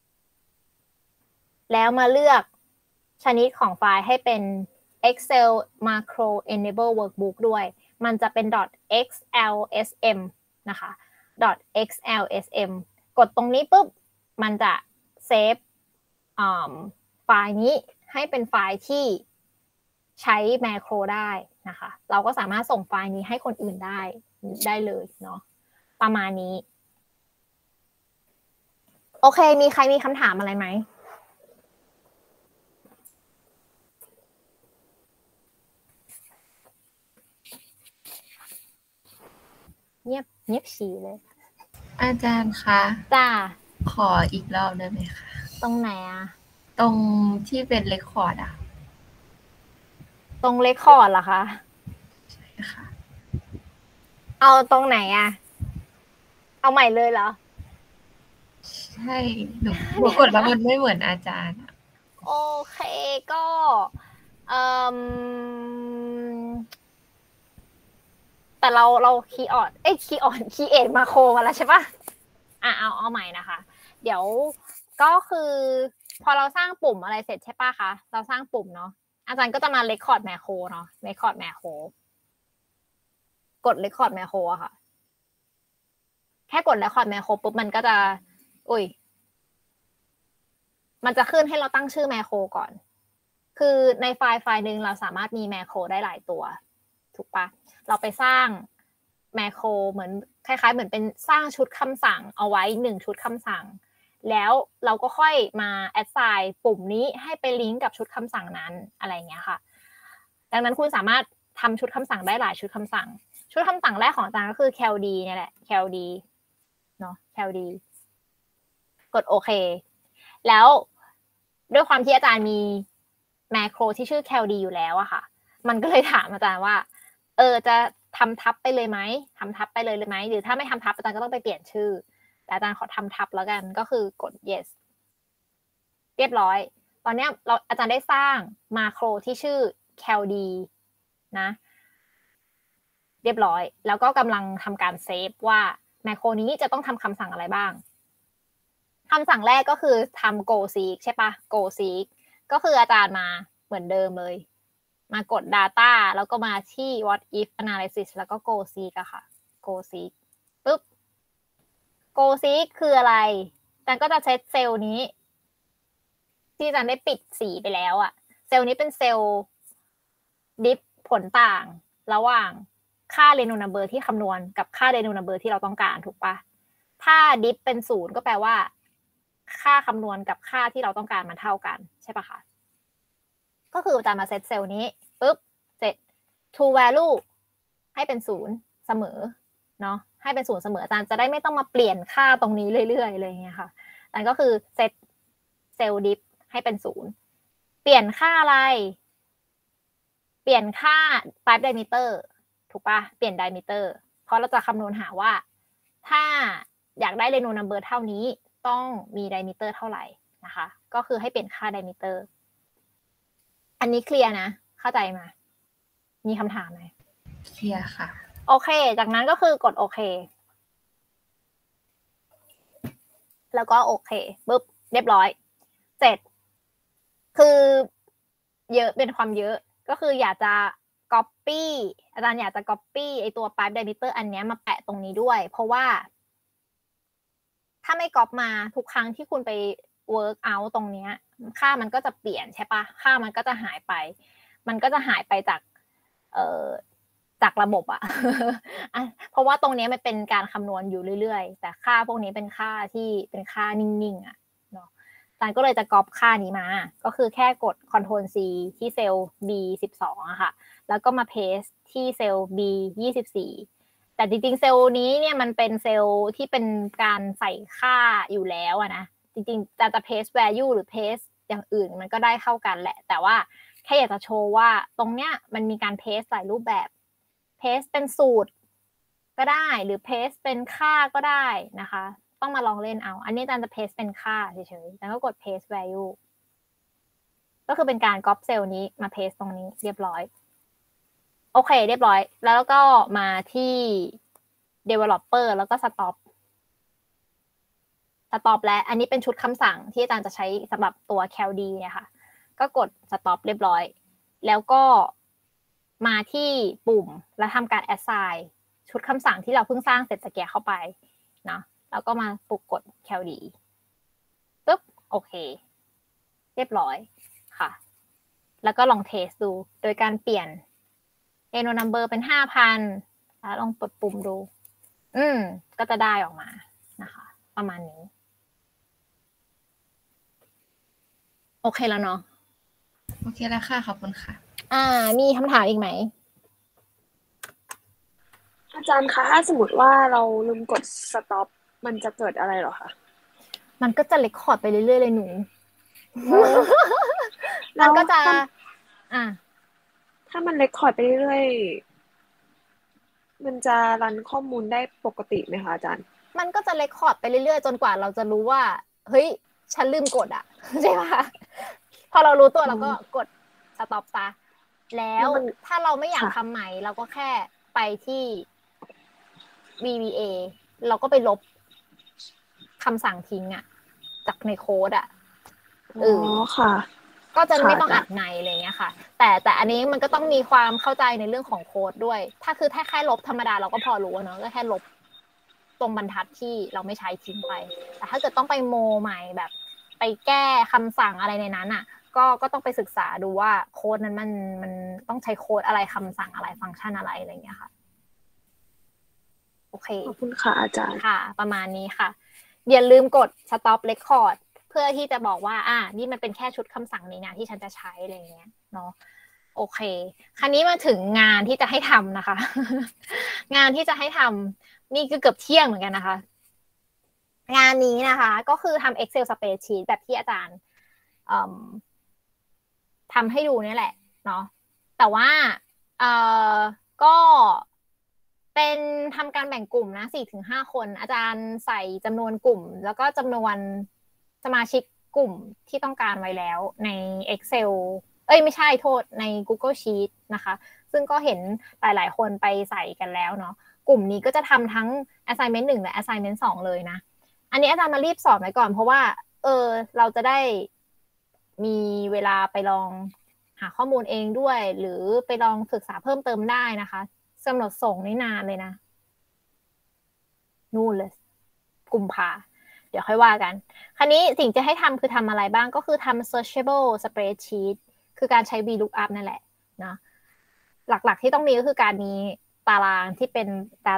Speaker 1: แล้วมาเลือกชนิดของไฟล์ให้เป็น Excel Macro Enable Workbook ด้วยมันจะเป็น .xlsm นะคะ .xlsm กดตรงนี้ปุ๊บมันจะเซฟไฟล์นี้ให้เป็นไฟล์ที่ใช้แมคโครได้นะคะเราก็สามารถส่งไฟล์นี้ให้คนอื่นได้ได้เลยเนาะประมาณนี้โอเคมีใครมีคำถามอะไรไหมเงียบเงียบฉี่เลย
Speaker 8: อาจารย์คะ
Speaker 1: จ้า
Speaker 8: ขออีกรอบได้ไหมคะ
Speaker 1: ตรงไหนอะ
Speaker 8: ตรงที่เป็นเรคคอร์ดอะ
Speaker 1: ตรงเรคคอร์ดเหรอคะ
Speaker 8: ใช่ค่ะ
Speaker 1: เอาตรงไหนอะเอาใหม่เลยเหรอ
Speaker 8: ใช่หนูหนูกดแล้วมันไม่เหมือนอาจารย์
Speaker 1: โอเคก็เอ่อแต่เราเราคีย์ออดเอ้ยคีย์ออดคีย์เอทมาโครมาแล้วใช่ปะอ่ะเอาเอาใหม่นะคะเดี๋ยวก็คือพอเราสร้างปุ่มอะไรเสร็จใช่ปะคะเราสร้างปุ่มเนาะอาจารย์ก็จะมาเรคคอร์ดแมคโครเนาะเรคคอร์ดแมคโครกดเรคคอร์ดแมคโครอะค่ะแค่กดเรคคอร์ดแมคโครปุ๊บมันก็จะอุ้ยมันจะขึ้นให้เราตั้งชื่อแมคโครก่อนคือในไฟล์ไฟล์หนึ่งเราสามารถมีแมคโครได้หลายตัวถูกปะเราไปสร้างแมคโครเหมือนคล้ายๆเหมือนเป็นสร้างชุดคำสั่งเอาไว้หนึ่งชุดคำสั่งแล้วเราก็ค่อยมาแอดไซน์ปุ่มนี้ให้ไปลิงก์กับชุดคำสั่งนั้นอะไรเงี้ยค่ะดังนั้นคุณสามารถทำชุดคำสั่งได้หลายชุดคำสั่งชุดคำสั่งแรกของอาจารย์ก็คือ แคล ดี เนี่ยแหละ แคล ดี เนาะ แคล ดี กดโอเคแล้วด้วยความที่อาจารย์มีแมคโครที่ชื่อ แคล ดี อยู่แล้วอะค่ะมันก็เลยถามอาจารย์ว่าเออจะทำทับไปเลยไหมทำทับไปเลยเลยไหมหรือถ้าไม่ทำทับอาจารย์ก็ต้องไปเปลี่ยนชื่อแต่อาจารย์ขอทำทับแล้วกันก็คือกด yes เรียบร้อยตอนนี้เราอาจารย์ได้สร้างมาโครที่ชื่อ แคล ดี นะเรียบร้อยแล้วก็กำลังทำการเซฟว่าแมคโครนี้จะต้องทำคำสั่งอะไรบ้างคำสั่งแรกก็คือทำ go seek ใช่ปะ go seek ก็คืออาจารย์มาเหมือนเดิมเลยมากด data แล้วก็มาที่ what if analysis แล้วก็ go seek อะค่ะ go seek ปึ๊บ go seek คืออะไรอาจารย์ก็จะเซตเซลล์นี้ที่อาจารย์ได้ปิดสีไปแล้วอะเซลล์นี้เป็นเซลล์ดิฟผลต่างระหว่างค่า Reynolds number ที่คำนวณกับค่า Reynolds number ที่เราต้องการถูกปะถ้า diff เป็นศูนย์ก็แปลว่าค่าคำนวณกับค่าที่เราต้องการมันเท่ากันใช่ปะคะก็คืออาจารย์มาเซตเซลล์นี้ปุ๊บเสร็จ true value ให้เป็นศูนย์เสมอเนาะให้เป็นศูนย์เสมออาจารย์จะได้ไม่ต้องมาเปลี่ยนค่าตรงนี้เรื่อยๆเลยอย่างเงี้ยค่ะนั่นก็คือเซตเซลล์ diff ให้เป็นศูนย์เปลี่ยนค่าอะไรเปลี่ยนค่า pipe diameter ถูกปะเปลี่ยน diameter เพราะเราจะคำนวณหาว่าถ้าอยากได้ Reynolds number เท่านี้ต้องมี diameter เท่าไหร่นะคะก็คือให้เปลี่ยนค่า diameter อันนี้เคลียร์นะเข้าใจไหมมีคำถามไหม
Speaker 8: เคลียร์ค่ะ
Speaker 1: โอเคจากนั้นก็คือกดโอเคแล้วก็โอเคปุ๊บเรียบร้อยเสร็จคือเยอะเป็นความเยอะก็คืออยากจะ copy อาจารย์อยากจะ copy ไอตัว pipe diameter อันนี้มาแปะตรงนี้ด้วยเพราะว่าถ้าไม่ก๊อปมาทุกครั้งที่คุณไป work out ตรงนี้ค่ามันก็จะเปลี่ยนใช่ปะค่ามันก็จะหายไปมันก็จะหายไปจากเอ่อจากระบบอะ เพราะว่าตรงนี้มันเป็นการคำนวณอยู่เรื่อยๆแต่ค่าพวกนี้เป็นค่าที่เป็นค่านิ่งๆอะเนาะอาจารย์ก็เลยจะก๊อปค่านี้มาก็คือแค่กด control C ที่เซลล์ บี สิบสองอะค่ะแล้วก็มา paste ที่เซลล์ บี ยี่สิบสี่แต่จริงๆเซลล์นี้เนี่ยมันเป็นเซลล์ที่เป็นการใส่ค่าอยู่แล้วอะนะจริงๆจะจะ paste value หรือ paste อย่างอื่นมันก็ได้เข้ากันแหละแต่ว่าแค่อยากจะโชว์ว่าตรงเนี้ยมันมีการ paste หลายรูปแบบ paste เป็นสูตรก็ได้หรือ paste เป็นค่าก็ได้นะคะต้องมาลองเล่นเอาอันนี้อาจารย์จะ paste เป็นค่าเฉยๆแล้วก็กด paste value ก็คือเป็นการ copy เซลล์นี้มา paste ตรงนี้เรียบร้อยโอเคเรียบร้อยแล้วก็มาที่ developer แล้วก็ stop stop และอันนี้เป็นชุดคำสั่งที่อาจารย์จะใช้สำหรับตัว ซี แอล ดี เนี่ยค่ะก็กด stop เรียบร้อยแล้วก็มาที่ปุ่มแล้วทำการ assign ชุดคำสั่งที่เราเพิ่งสร้างเสร็จตะเกียบเข้าไปนะแล้วก็มาปุกกด ซี แอล ดี ปึ๊บโอเคเรียบร้อยค่ะแล้วก็ลองเทสดูโดยการเปลี่ยนReynolds number เป็น ห้าพัน แล้วลองกดปุ่มดูอืมก็จะได้ออกมานะคะประมาณนี้โอเคแล้วเนาะ
Speaker 8: โอเคแล้วค่ะขอบคุณค่ะ
Speaker 1: อ่ามีคำถามอีกไหม
Speaker 7: อาจารย์คะถ้าสมมติว่าเราลืมกด stop มันจะเกิดอะไรหรอคะ
Speaker 1: มันก็จะเรคคอร์ดไปเรื่อยๆเลยหนูมันก็จะอ่า
Speaker 7: ถ้ามันเรคคอร์ดไปเรื่อยๆมันจะรันข้อมูลได้ปกติไหมคะอาจารย์
Speaker 1: มันก็จะเรคคอร์ดไปเรื่อยๆจนกว่าเราจะรู้ว่าเฮ้ยฉันลืมกดอ่ะใช่ไหมพอเรารู้ตัวเราก็กด stop ซะแล้วถ้าเราไม่อยากทำใหม่เราก็แค่ไปที่ วี วี เอ เราก็ไปลบคำสั่งทิ้งอ่ะจากในโค้ดอ่ะ
Speaker 7: เออค่ะ
Speaker 1: ก็จะไม่ต้องอัดในอะไรเงี้ยค่ะแต่แต่อันนี้มันก็ต้องมีความเข้าใจในเรื่องของโค้ดด้วยถ้าคือแค่แค่ลบธรรมดาเราก็พอรู้เนาะก็แค่ลบตรงบรรทัดที่เราไม่ใช้ทิ้งไปแต่ถ้าเกิดต้องไปโมใหม่แบบไปแก้คำสั่งอะไรในนั้นอ่ะก็ก็ต้องไปศึกษาดูว่าโค้ดนั้นมันมันต้องใช้โค้ดอะไรคำสั่งอะไรฟังก์ชันอะไรอะไรเงี้ยค่ะโอเค
Speaker 7: ขอบคุณค่ะอาจารย์
Speaker 1: ค่ะประมาณนี้ค่ะอย่าลืมกด stop record เพื่อที่จะบอกว่าอ่านี่มันเป็นแค่ชุดคำสั่งนี้นะที่ฉันจะใช้อะไรเงี้ยเนาะโอเคคราวนี้มาถึงงานที่จะให้ทำนะคะ งานที่จะให้ทำนี่คือเกือบเที่ยงเหมือนกันนะคะงานนี้นะคะก็คือทำ Excel spreadsheet แบบที่อาจารย์ทำให้ดูนี่แหละเนาะแต่ว่าเอ่อก็เป็นทำการแบ่งกลุ่มนะ สี่ถึงห้า คนอาจารย์ใส่จำนวนกลุ่มแล้วก็จำนวนสมาชิกกลุ่มที่ต้องการไว้แล้วใน Excel เอ้ยไม่ใช่โทษใน Google Sheet นะคะซึ่งก็เห็นหลายๆคนไปใส่กันแล้วเนาะกลุ่มนี้ก็จะทำทั้ง assignment หนึ่งและ assignment สองเลยนะอันนี้อาจารย์มารีบสอนไว้ก่อนเพราะว่าเออเราจะได้มีเวลาไปลองหาข้อมูลเองด้วยหรือไปลองศึกษาเพิ่มเติมได้นะคะกำหนดส่งนี่นานเลยนะนู่นเลยกุมภาเดี๋ยวค่อยว่ากันคราวนี้สิ่งจะให้ทำคือทำอะไรบ้างก็คือทำ searchable spreadsheet คือการใช้ วี ลูกอัพ นั่นแหละนะหลักๆที่ต้องมีก็คือการนี้ตารางที่เป็น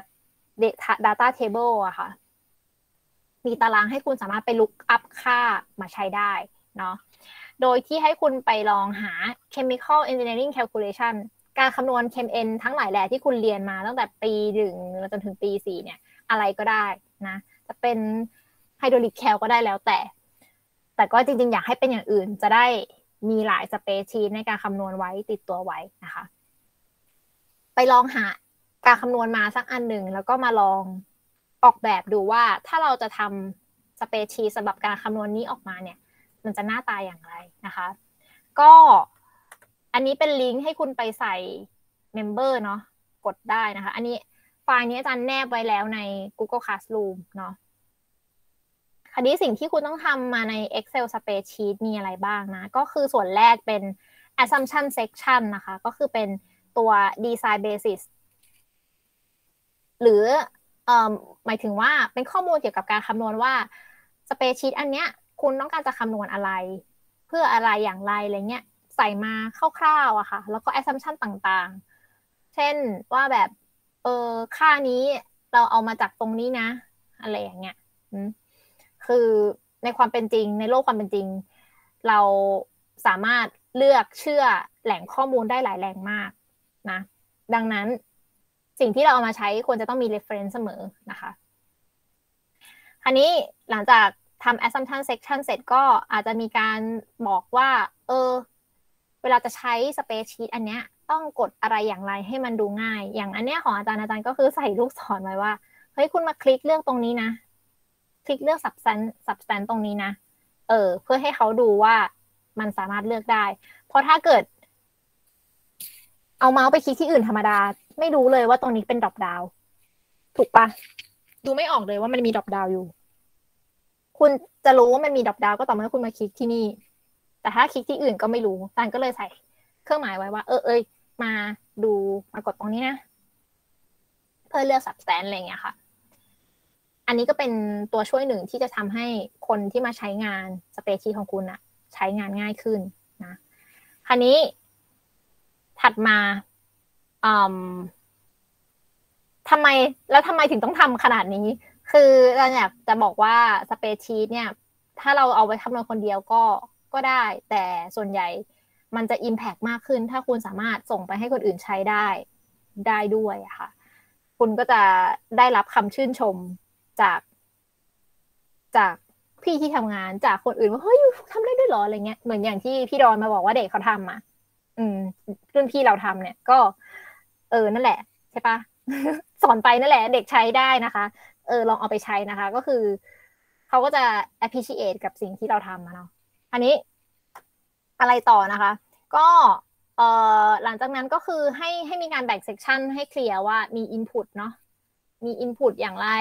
Speaker 1: data data table อะค่ะมีตารางให้คุณสามารถไป look up ค่ามาใช้ได้เนาะโดยที่ให้คุณไปลองหา chemical engineering calculation การคำนวณ chem-en ทั้งหลายแหล่ที่คุณเรียนมาตั้งแต่ปีหนึ่งจนถึงปีสี่เนี่ยอะไรก็ได้นะจะเป็น hydraulic cal ก็ได้แล้วแต่แต่ก็จริงๆอยากให้เป็นอย่างอื่นจะได้มีหลายสเปซชีทในการคำนวณไว้ติดตัวไว้นะคะไปลองหาการคำนวณมาสักอันหนึ่งแล้วก็มาลองออกแบบดูว่าถ้าเราจะทำสเปซชีทสำหรับการคำนวณนี้ออกมาเนี่ยมันจะหน้าตาอย่างไรนะคะก็อันนี้เป็นลิงก์ให้คุณไปใส่เมมเบอร์เนาะกดได้นะคะอันนี้ไฟล์นี้อาจารย์แนบไว้แล้วใน Google Classroom เนาะคราวนี้สิ่งที่คุณต้องทำมาใน Excel Spreadsheet มีอะไรบ้างนะก็คือส่วนแรกเป็น Assumption Section นะคะก็คือเป็นตัว Design Basis หรือเอ่อหมายถึงว่าเป็นข้อมูลเกี่ยวกับการคำนวณว่า Spreadsheet อันเนี้ยคุณต้องการจะคำนวณอะไรเพื่ออะไรอย่างไรอะไรเงี้ยใส่มาคร่าวๆอะค่ะแล้วก็ assumption ต่างๆเช่นว่าแบบเออค่านี้เราเอามาจากตรงนี้นะอะไรอย่างเงี้ยคือในความเป็นจริงในโลกความเป็นจริงเราสามารถเลือกเชื่อแหล่งข้อมูลได้หลายแหล่งมากนะดังนั้นสิ่งที่เราเอามาใช้ควรจะต้องมี reference เสมอนะคะคราวนี้หลังจากทำ assumption section เสร็จก็อาจจะมีการบอกว่าเออเวลาจะใช้ spreadsheet อันเนี้ยต้องกดอะไรอย่างไรให้มันดูง่ายอย่างอันเนี้ยของอาจารย์อาจารย์ก็คือใส่ลูกศรไว้ว่าเฮ้ยคุณมาคลิกเลือกตรงนี้นะคลิกเลือก substance substance ตรงนี้นะเออเพื่อให้เขาดูว่ามันสามารถเลือกได้เพราะถ้าเกิดเอาเมาส์ไปคลิกที่อื่นธรรมดาไม่รู้เลยว่าตรงนี้เป็นดรอปดาวถูกปะดูไม่ออกเลยว่ามันมีดรอปดาวอยู่คุณจะรู้ว่ามันมีดรอปดาวก็ต่อเมื่อคุณมาคลิกที่นี่แต่ถ้าคลิกที่อื่นก็ไม่รู้อาจารย์ก็เลยใส่เครื่องหมายไว้ว่าเออเอ้ยมาดูมากดตรงนี้นะเพื่อเลือก substance อะไรอย่างเงี้ยค่ะอันนี้ก็เป็นตัวช่วยหนึ่งที่จะทำให้คนที่มาใช้งาน spreadsheet ของคุณอะใช้งานง่ายขึ้นนะคราวนี้ถัดมาอืมทำไมแล้วทำไมถึงต้องทำขนาดนี้คือเราอยากจะบอกว่า spreadsheet เนี่ยถ้าเราเอาไว้คำนวณคนเดียวก็ก็ได้แต่ส่วนใหญ่มันจะ impact มากขึ้นถ้าคุณสามารถส่งไปให้คนอื่นใช้ได้ได้ด้วยอะค่ะคุณก็จะได้รับคำชื่นชมจากจากพี่ที่ทำงานจากคนอื่นว่าเฮ้ยทำได้ด้วยเหรออะไรเงี้ยเหมือนอย่างที่พี่ดอนมาบอกว่าเด็กเขาทำมาอืมรุ่นพี่เราทำเนี่ยก็เออนั่นแหละใช่ปะ สอนไปนั่นแหละเด็กใช้ได้นะคะเออลองเอาไปใช้นะคะก็คือเขาก็จะ appreciate กับสิ่งที่เราทำนะเนาะอันนี้อะไรต่อนะคะก็เอ่อหลังจากนั้นก็คือให้ให้มีการแบ่ง section ให้เคลียร์ว่ามี input เนาะมี input อย่างไร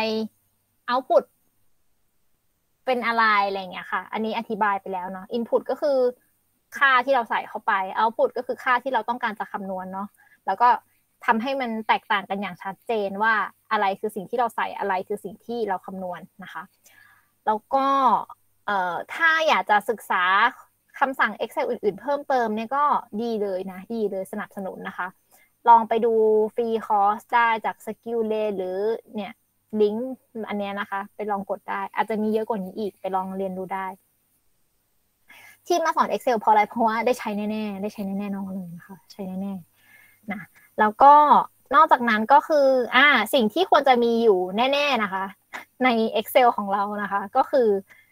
Speaker 1: output เป็นอะไรอะไรเงี้ยค่ะอันนี้อธิบายไปแล้วเนาะ input ก็คือค่าที่เราใส่เข้าไป output ก็คือค่าที่เราต้องการจะคำนวณเนาะแล้วก็ทำให้มันแตกต่างกันอย่างชัดเจนว่าอะไรคือสิ่งที่เราใส่อะไรคือสิ่งที่เราคำนวณนะคะแล้วก็เอ่อถ้าอยากจะศึกษาคำสั่ง Excel อื่นๆเพิ่มเติมเนี่ยก็ดีเลยนะดีเลยสนับสนุนนะคะลองไปดูฟรีคอร์สได้จาก Skilllet หรือเนี่ยลิงก์อันเนี้ยนะคะไปลองกดได้อาจจะมีเยอะกว่านี้อีกไปลองเรียนรู้ได้ที่มาสอน Excel เพราะอะไรเพราะว่าได้ใช้แน่ๆได้ใช้แน่ๆน้องเลยนะคะใช้แน่ๆนะแล้วก็นอกจากนั้นก็คืออ่าสิ่งที่ควรจะมีอยู่แน่ๆนะคะใน Excel ของเรานะคะก็คือ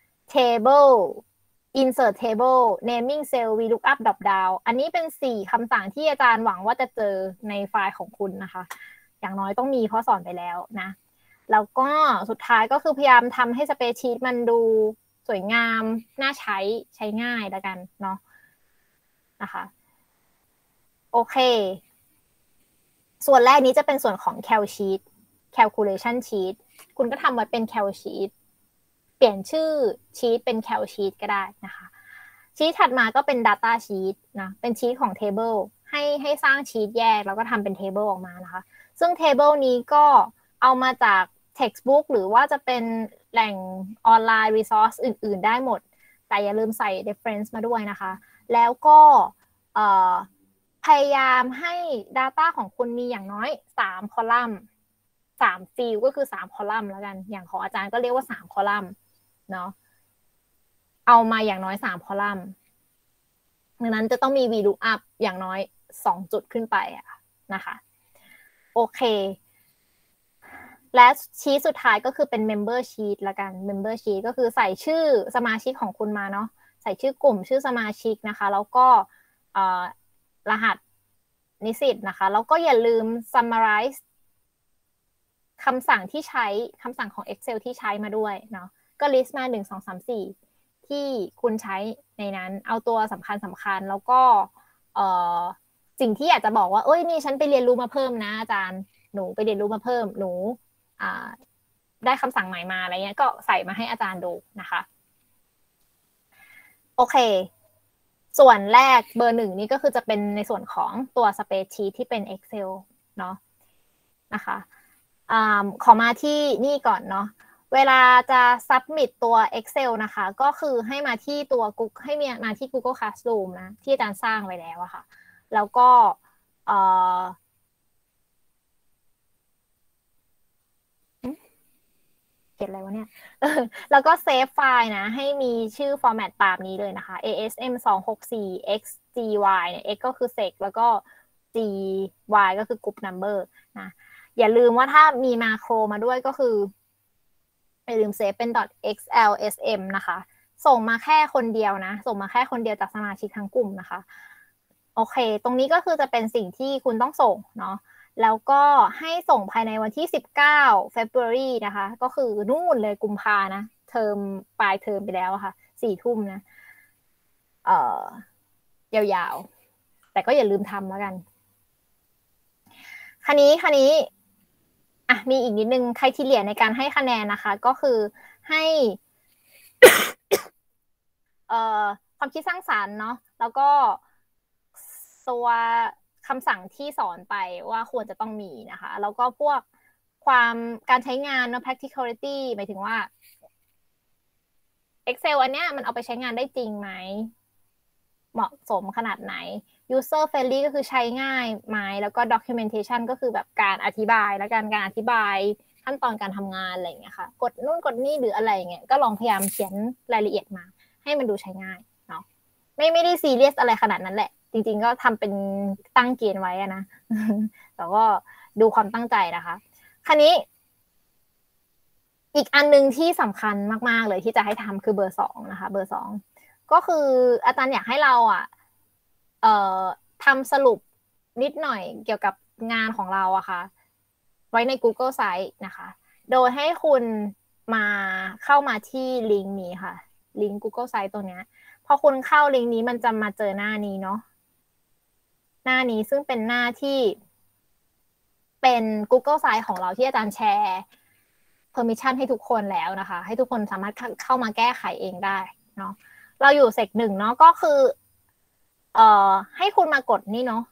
Speaker 1: table insert table naming cell vlookup drop down อันนี้เป็นสี่คำสั่งที่อาจารย์หวังว่าจะเจอในไฟล์ของคุณนะคะอย่างน้อยต้องมีเพราะสอนไปแล้วนะแล้วก็สุดท้ายก็คือพยายามทำให้ spreadsheet มันดูสวยงามน่าใช้ใช้ง่ายแล้วกันเนาะนะคะโอเคส่วนแรกนี้จะเป็นส่วนของ cal sheet calculation sheet คุณก็ทำไว้เป็น cal sheet เปลี่ยนชื่อ sheet เป็น cal sheet ก็ได้นะคะชีทถัดมาก็เป็น data sheet นะเป็นชีทของ table ให้ให้สร้างชีทแยกแล้วก็ทำเป็น table ออกมานะคะซึ่ง table นี้ก็เอามาจาก textbook หรือว่าจะเป็นแหล่งออนไลน์ resource อื่นๆได้หมดแต่อย่าลืมใส่ reference มาด้วยนะคะแล้วก็เอ่อพยายามให้ Data ของคุณมีอย่างน้อยสามคอลัมน์สามฟิลด์ก็คือสามคอลัมน์แล้วกันอย่างของอาจารย์ก็เรียกว่าสามคอลัมน์เนาะเอามาอย่างน้อยสามคอลัมน์ดังนั้นจะต้องมี VLOOKUP อย่างน้อยสองจุดขึ้นไปอะนะคะโอเคและชีทสุดท้ายก็คือเป็น Member Sheet ละกัน Member Sheet ก็คือใส่ชื่อสมาชิกของคุณมาเนาะใส่ชื่อกลุ่มชื่อสมาชิกนะคะแล้วก็รหัสนิสิตนะคะแล้วก็อย่าลืม summarize คำสั่งที่ใช้คำสั่งของ Excel ที่ใช้มาด้วยเนาะก็ list มาหนึ่ง สอง สาม สี่ที่คุณใช้ในนั้นเอาตัวสำคัญสำคัญแล้วก็เอ่อสิ่งที่อยากจะบอกว่าเอ้ยนี่ฉันไปเรียนรู้มาเพิ่มนะอาจารย์หนูไปเรียนรู้มาเพิ่มหนูอ่าได้คำสั่งใหม่มาอะไรเงี้ยก็ใส่มาให้อาจารย์ดูนะคะโอเคส่วนแรกเบอร์หนึ่งนี่ก็คือจะเป็นในส่วนของตัว Spreadsheet ที่เป็น Excel เนาะนะคะอ่าขอมาที่นี่ก่อนเนาะเวลาจะ submit ตัว Excel นะคะก็คือให้มาที่ตัว Google ให้มาที่ Google Classroom นะที่อาจารย์สร้างไว้แล้วอะค่ะแล้วก็เอ่อเขียนอะไรวะเนี่ยแล้วก็เซฟไฟล์นะให้มีชื่อ format ตามนี้เลยนะคะ เอ เอส เอ็ม สองหกสี่ เอ็กซ์ จี วาย เนี่ย x ก็คือ sec แล้วก็ g y ก็คือ group number นะอย่าลืมว่าถ้ามีมาโครมาด้วยก็คืออย่าลืมเซฟเป็น .xlsm นะคะส่งมาแค่คนเดียวนะส่งมาแค่คนเดียวจากสมาชิกทั้งกลุ่มนะคะโอเคตรงนี้ก็คือจะเป็นสิ่งที่คุณต้องส่งเนาะแล้วก็ให้ส่งภายในวันที่สิบเก้า February นะคะก็คือนู่นเลยกุมภานะเทอมปลายเทอมไปแล้วค่ะสี่ทุ่มนะเอ่อยาวๆแต่ก็อย่าลืมทำแล้วกันคันนี้คันนี้อ่ะมีอีกนิดนึงไครทีเรียในการให้คะแนนนะคะก็คือให้ เอ่อความคิดสร้างสรรค์เนาะแล้วก็ตัวคำสั่งที่สอนไปว่าควรจะต้องมีนะคะแล้วก็พวกความการใช้งานเนาะ practicality หมายถึงว่า Excel อันเนี้ยมันเอาไปใช้งานได้จริงไหมเหมาะสมขนาดไหน user friendly ก็คือใช้ง่ายไหมแล้วก็ documentation ก็คือแบบการอธิบายและการการอธิบายขั้นตอนการทำงานอะไรอย่างเงี้ยค่ะกดนู่นกดนี่หรืออะไรเงี้ยก็ลองพยายามเขียนรายละเอียดมาให้มันดูใช้ง่ายเนาะไม่ไม่ได้ซีเรียสอะไรขนาดนั้นแหละจริงๆก็ทำเป็นตั้งเกณฑ์ไว้นะแต่ก็ดูความตั้งใจนะคะคราวนี้อีกอันนึงที่สำคัญมากๆเลยที่จะให้ทำคือเบอร์สองนะคะเบอร์สองก็คืออาจารย์อยากให้เราอ่ะเอ่อทำสรุปนิดหน่อยเกี่ยวกับงานของเราอะค่ะไว้ใน Google Site นะคะโดยให้คุณมาเข้ามาที่ลิงก์นี้ค่ะลิงก์ Google Site ตัวเนี้ยพอคุณเข้าลิงก์นี้มันจะมาเจอหน้านี้เนาะหน้านี้ซึ่งเป็นหน้าที่เป็น Google Site ของเราที่อาจารย์แชร์ permission ให้ทุกคนแล้วนะคะให้ทุกคนสามารถเข้ามาแก้ไขเองได้เนาะเราอยู่เซกหนึ่งเนาะก็คือเอ่อให้คุณมากดนี่เนาะ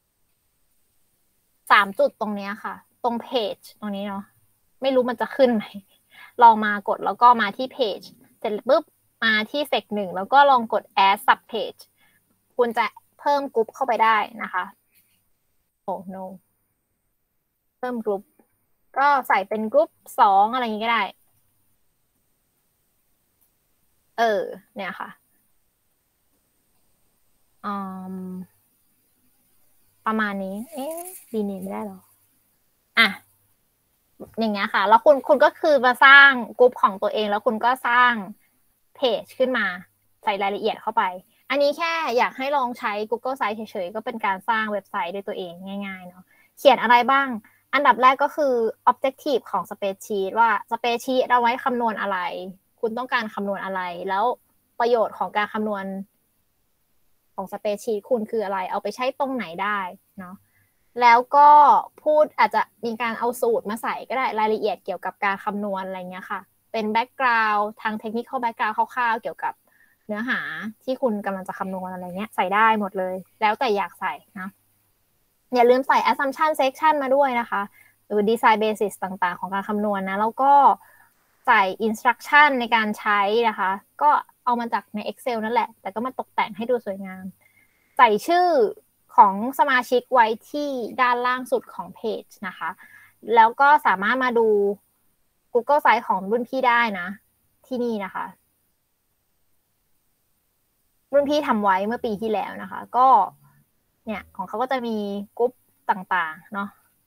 Speaker 1: สามจุดตรงนี้ค่ะตรงเพจตรงนี้เนาะไม่รู้มันจะขึ้นไหมลองมากดแล้วก็มาที่เพจเสร็จปุ๊บมาที่เซกหนึ่งแล้วก็ลองกด add sub page คุณจะเพิ่มกลุ่มเข้าไปได้นะคะโอ้ no เพิ่มกลุ่มก็ใส่เป็นกลุ่มสองอะไรอย่างนี้ก็ได้เออเนี่ยค่ะอืมประมาณนี้เอ๊ะดีนี่ไม่ได้หรออ่ะอย่างเงี้ยค่ะแล้วคุณคุณก็คือมาสร้างกลุ่มของตัวเองแล้วคุณก็สร้างเพจขึ้นมาใส่รายละเอียดเข้าไปอันนี้แค่อยากให้ลองใช้ Google Site เฉยๆก็เป็นการสร้างเว็บไซต์ด้วยตัวเองง่ายๆเนาะเขียนอะไรบ้างอันดับแรกก็คือ objective ของ spreadsheet ว่า spreadsheet เอาไว้คำนวณอะไรคุณต้องการคำนวณอะไรแล้วประโยชน์ของการคำนวณของ spreadsheet คุณคืออะไรเอาไปใช้ตรงไหนได้เนาะแล้วก็พูดอาจจะมีการเอาสูตรมาใส่ก็ได้รายละเอียดเกี่ยวกับการคำนวณอะไรเงี้ยค่ะเป็นแบ็กกราวด์ทางเทคนิคอลแบ็กกราวด์คร่าวๆเกี่ยวกับเนื้อหาที่คุณกำลังจะคำนวณอะไรเงี้ยใส่ได้หมดเลยแล้วแต่อยากใส่นะอย่าลืมใส่ assumption section มาด้วยนะคะหรือ design basis ต่างๆของการคำนวณนะแล้วก็ใส่ instruction ในการใช้นะคะก็เอามาจากใน Excel นั่นแหละแต่ก็มาตกแต่งให้ดูสวยงามใส่ชื่อของสมาชิกไว้ที่ด้านล่างสุดของเพจนะคะแล้วก็สามารถมาดู Google Sites ของรุ่นพี่ได้นะที่นี่นะคะรุ่นพี่ทำไว้เมื่อปีที่แล้วนะคะก็เนี่ยของเขาก็จะมีกรุ๊ปต่างๆเนาะ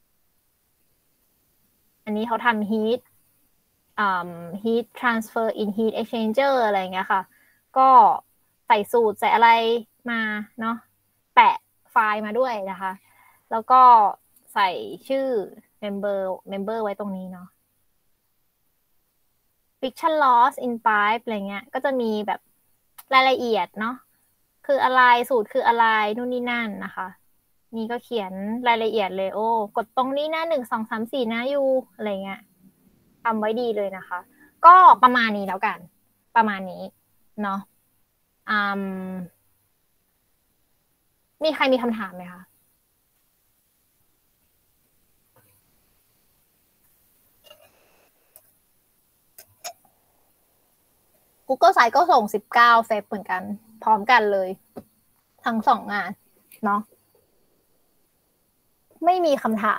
Speaker 1: อันนี้เขาทำ heat อ่า heat transfer in heat exchanger อะไรอย่างเงี้ยค่ะก็ใส่สูตรใส่อะไรมาเนาะแปะไฟล์มาด้วยนะคะแล้วก็ใส่ชื่อ member member ไว้ตรงนี้เนาะ friction loss in pipe อะไรเงี้ยก็จะมีแบบรายละเอียดเนาะคืออะไรสูตรคืออะไรนู่นนี่นั่นนะคะนี่ก็เขียนรายละเอียดเลยโอ้กดตรงนี้นะหนึ่งสองสามสี่นะยูอะไรเงี้ยทำไว้ดีเลยนะคะก็ประมาณนี้แล้วกันประมาณนี้เนาะอืมมีใครมีคำถามไหมคะGoogle Sites ก็ส่งสิบเก้าเซฟเหมือนกันพร้อมกันเลยทั้งสองงานเนาะไม่มีคำถาม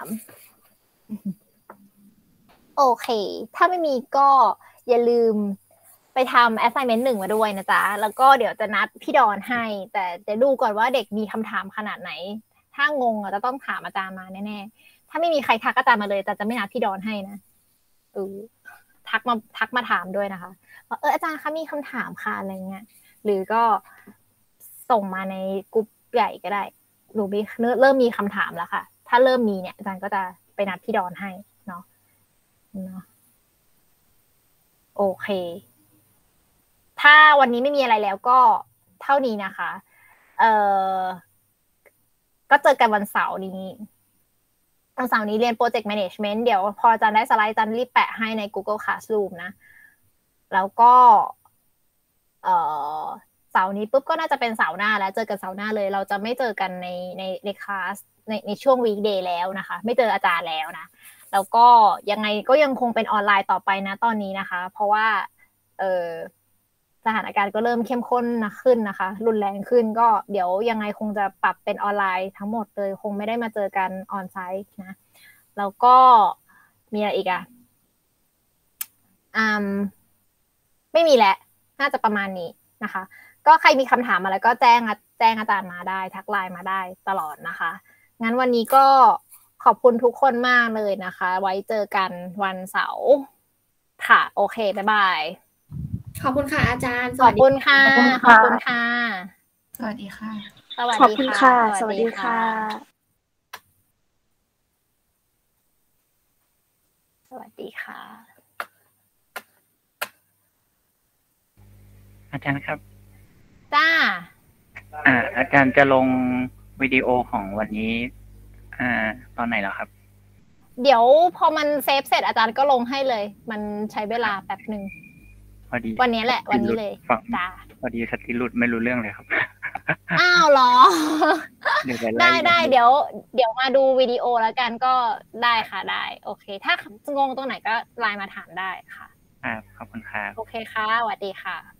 Speaker 1: โอเคถ้าไม่มีก็อย่าลืมไปทำ assignment หนึ่งมาด้วยนะจ๊ะแล้วก็เดี๋ยวจะนัดพี่ดอนให้แต่จะดูก่อนว่าเด็กมีคำถามขนาดไหนถ้างงจะต้องถามอาจารย์มาแน่ๆถ้าไม่มีใครทักอาจารย์มาเลยแต่จะไม่นัดพี่ดอนให้นะเออทักมาทักมาถามด้วยนะคะว่าเอออาจารย์คะมีคำถามค่ะอะไรเงี้ยหรือก็ส่งมาในกลุ่มใหญ่ก็ได้หนูมีเริ่มมีคำถามแล้วค่ะถ้าเริ่มมีเนี่ยอาจารย์ก็จะไปนัดพี่ดอนให้เนาะเนาะโอเคถ้าวันนี้ไม่มีอะไรแล้วก็เท่านี้นะคะเอ่อก็เจอกันวันเสาร์นี้วันเสาร์นี้เรียน Project Management เดี๋ยวพออาจารย์ได้สไลด์อาจารย์รีบแปะให้ใน Google Classroom นะแล้วก็เอ่อเสาร์นี้ปุ๊บก็น่าจะเป็นเสาร์หน้าแล้วเจอกันเสาร์หน้าเลยเราจะไม่เจอกันในในในคลาสในในช่วง weekday แล้วนะคะไม่เจออาจารย์แล้วนะแล้วก็ยังไงก็ยังคงเป็นออนไลน์ต่อไปนะตอนนี้นะคะเพราะว่าเอ่อสถานการณ์ก็เริ่มเข้มข้นนะขึ้นนะคะรุนแรงขึ้นก็เดี๋ยวยังไงคงจะปรับเป็นออนไลน์ทั้งหมดเลยคงไม่ได้มาเจอกันออนไซต์นะแล้วก็มีอะไรอีกอ่ะอืมไม่มีแล้วน่าจะประมาณนี้นะคะก็ใครมีคำถามอะไรก็แจ้งแจ้งอาจารย์มาได้ทักไลน์มาได้ตลอดนะคะงั้นวันนี้ก็ขอบคุณทุกคนมากเลยนะคะไว้เจอกันวันเสาร์ค่ะโอเคบ๊ายบาย
Speaker 5: ขอบคุณค่ะอาจารย์
Speaker 1: ขอบคุณค่ะขอบคุณค่ะ
Speaker 8: สวัสดีค่ะ
Speaker 1: สวัส
Speaker 7: ขอบ
Speaker 1: ดี
Speaker 7: คุณ
Speaker 1: ค่ะ
Speaker 7: ค่ะ สวัสดีค่ะ
Speaker 1: สวัสดีค่ะ
Speaker 9: อาจารย์ครับ
Speaker 1: จ้า
Speaker 9: อ่าอาจารย์จะลงวิดีโอของวันนี้อ่าตอนไหนแล้วครับ
Speaker 1: เดี๋ยวพอมันเซฟเสร็จอาจารย์ก็ลงให้เลยมันใช้เวลาแป๊บหนึ่ง
Speaker 9: พอดี
Speaker 1: วันนี้แหละวันนี้เลยจ้า
Speaker 9: พอดีสติรุดไม่รู้เรื่องเลยครับ
Speaker 1: อ้าวเหรอได้ได้เดี๋ยวเดี๋ยวมาดูวิดีโอแล้วกันก็ได้ค่ะได้โอเคถ้างงตรงไหนก็ไลน์มาถามได้ค่ะ
Speaker 9: อ่าขอบคุณครับ
Speaker 1: โอเคค่ะสวัสดีค่ะ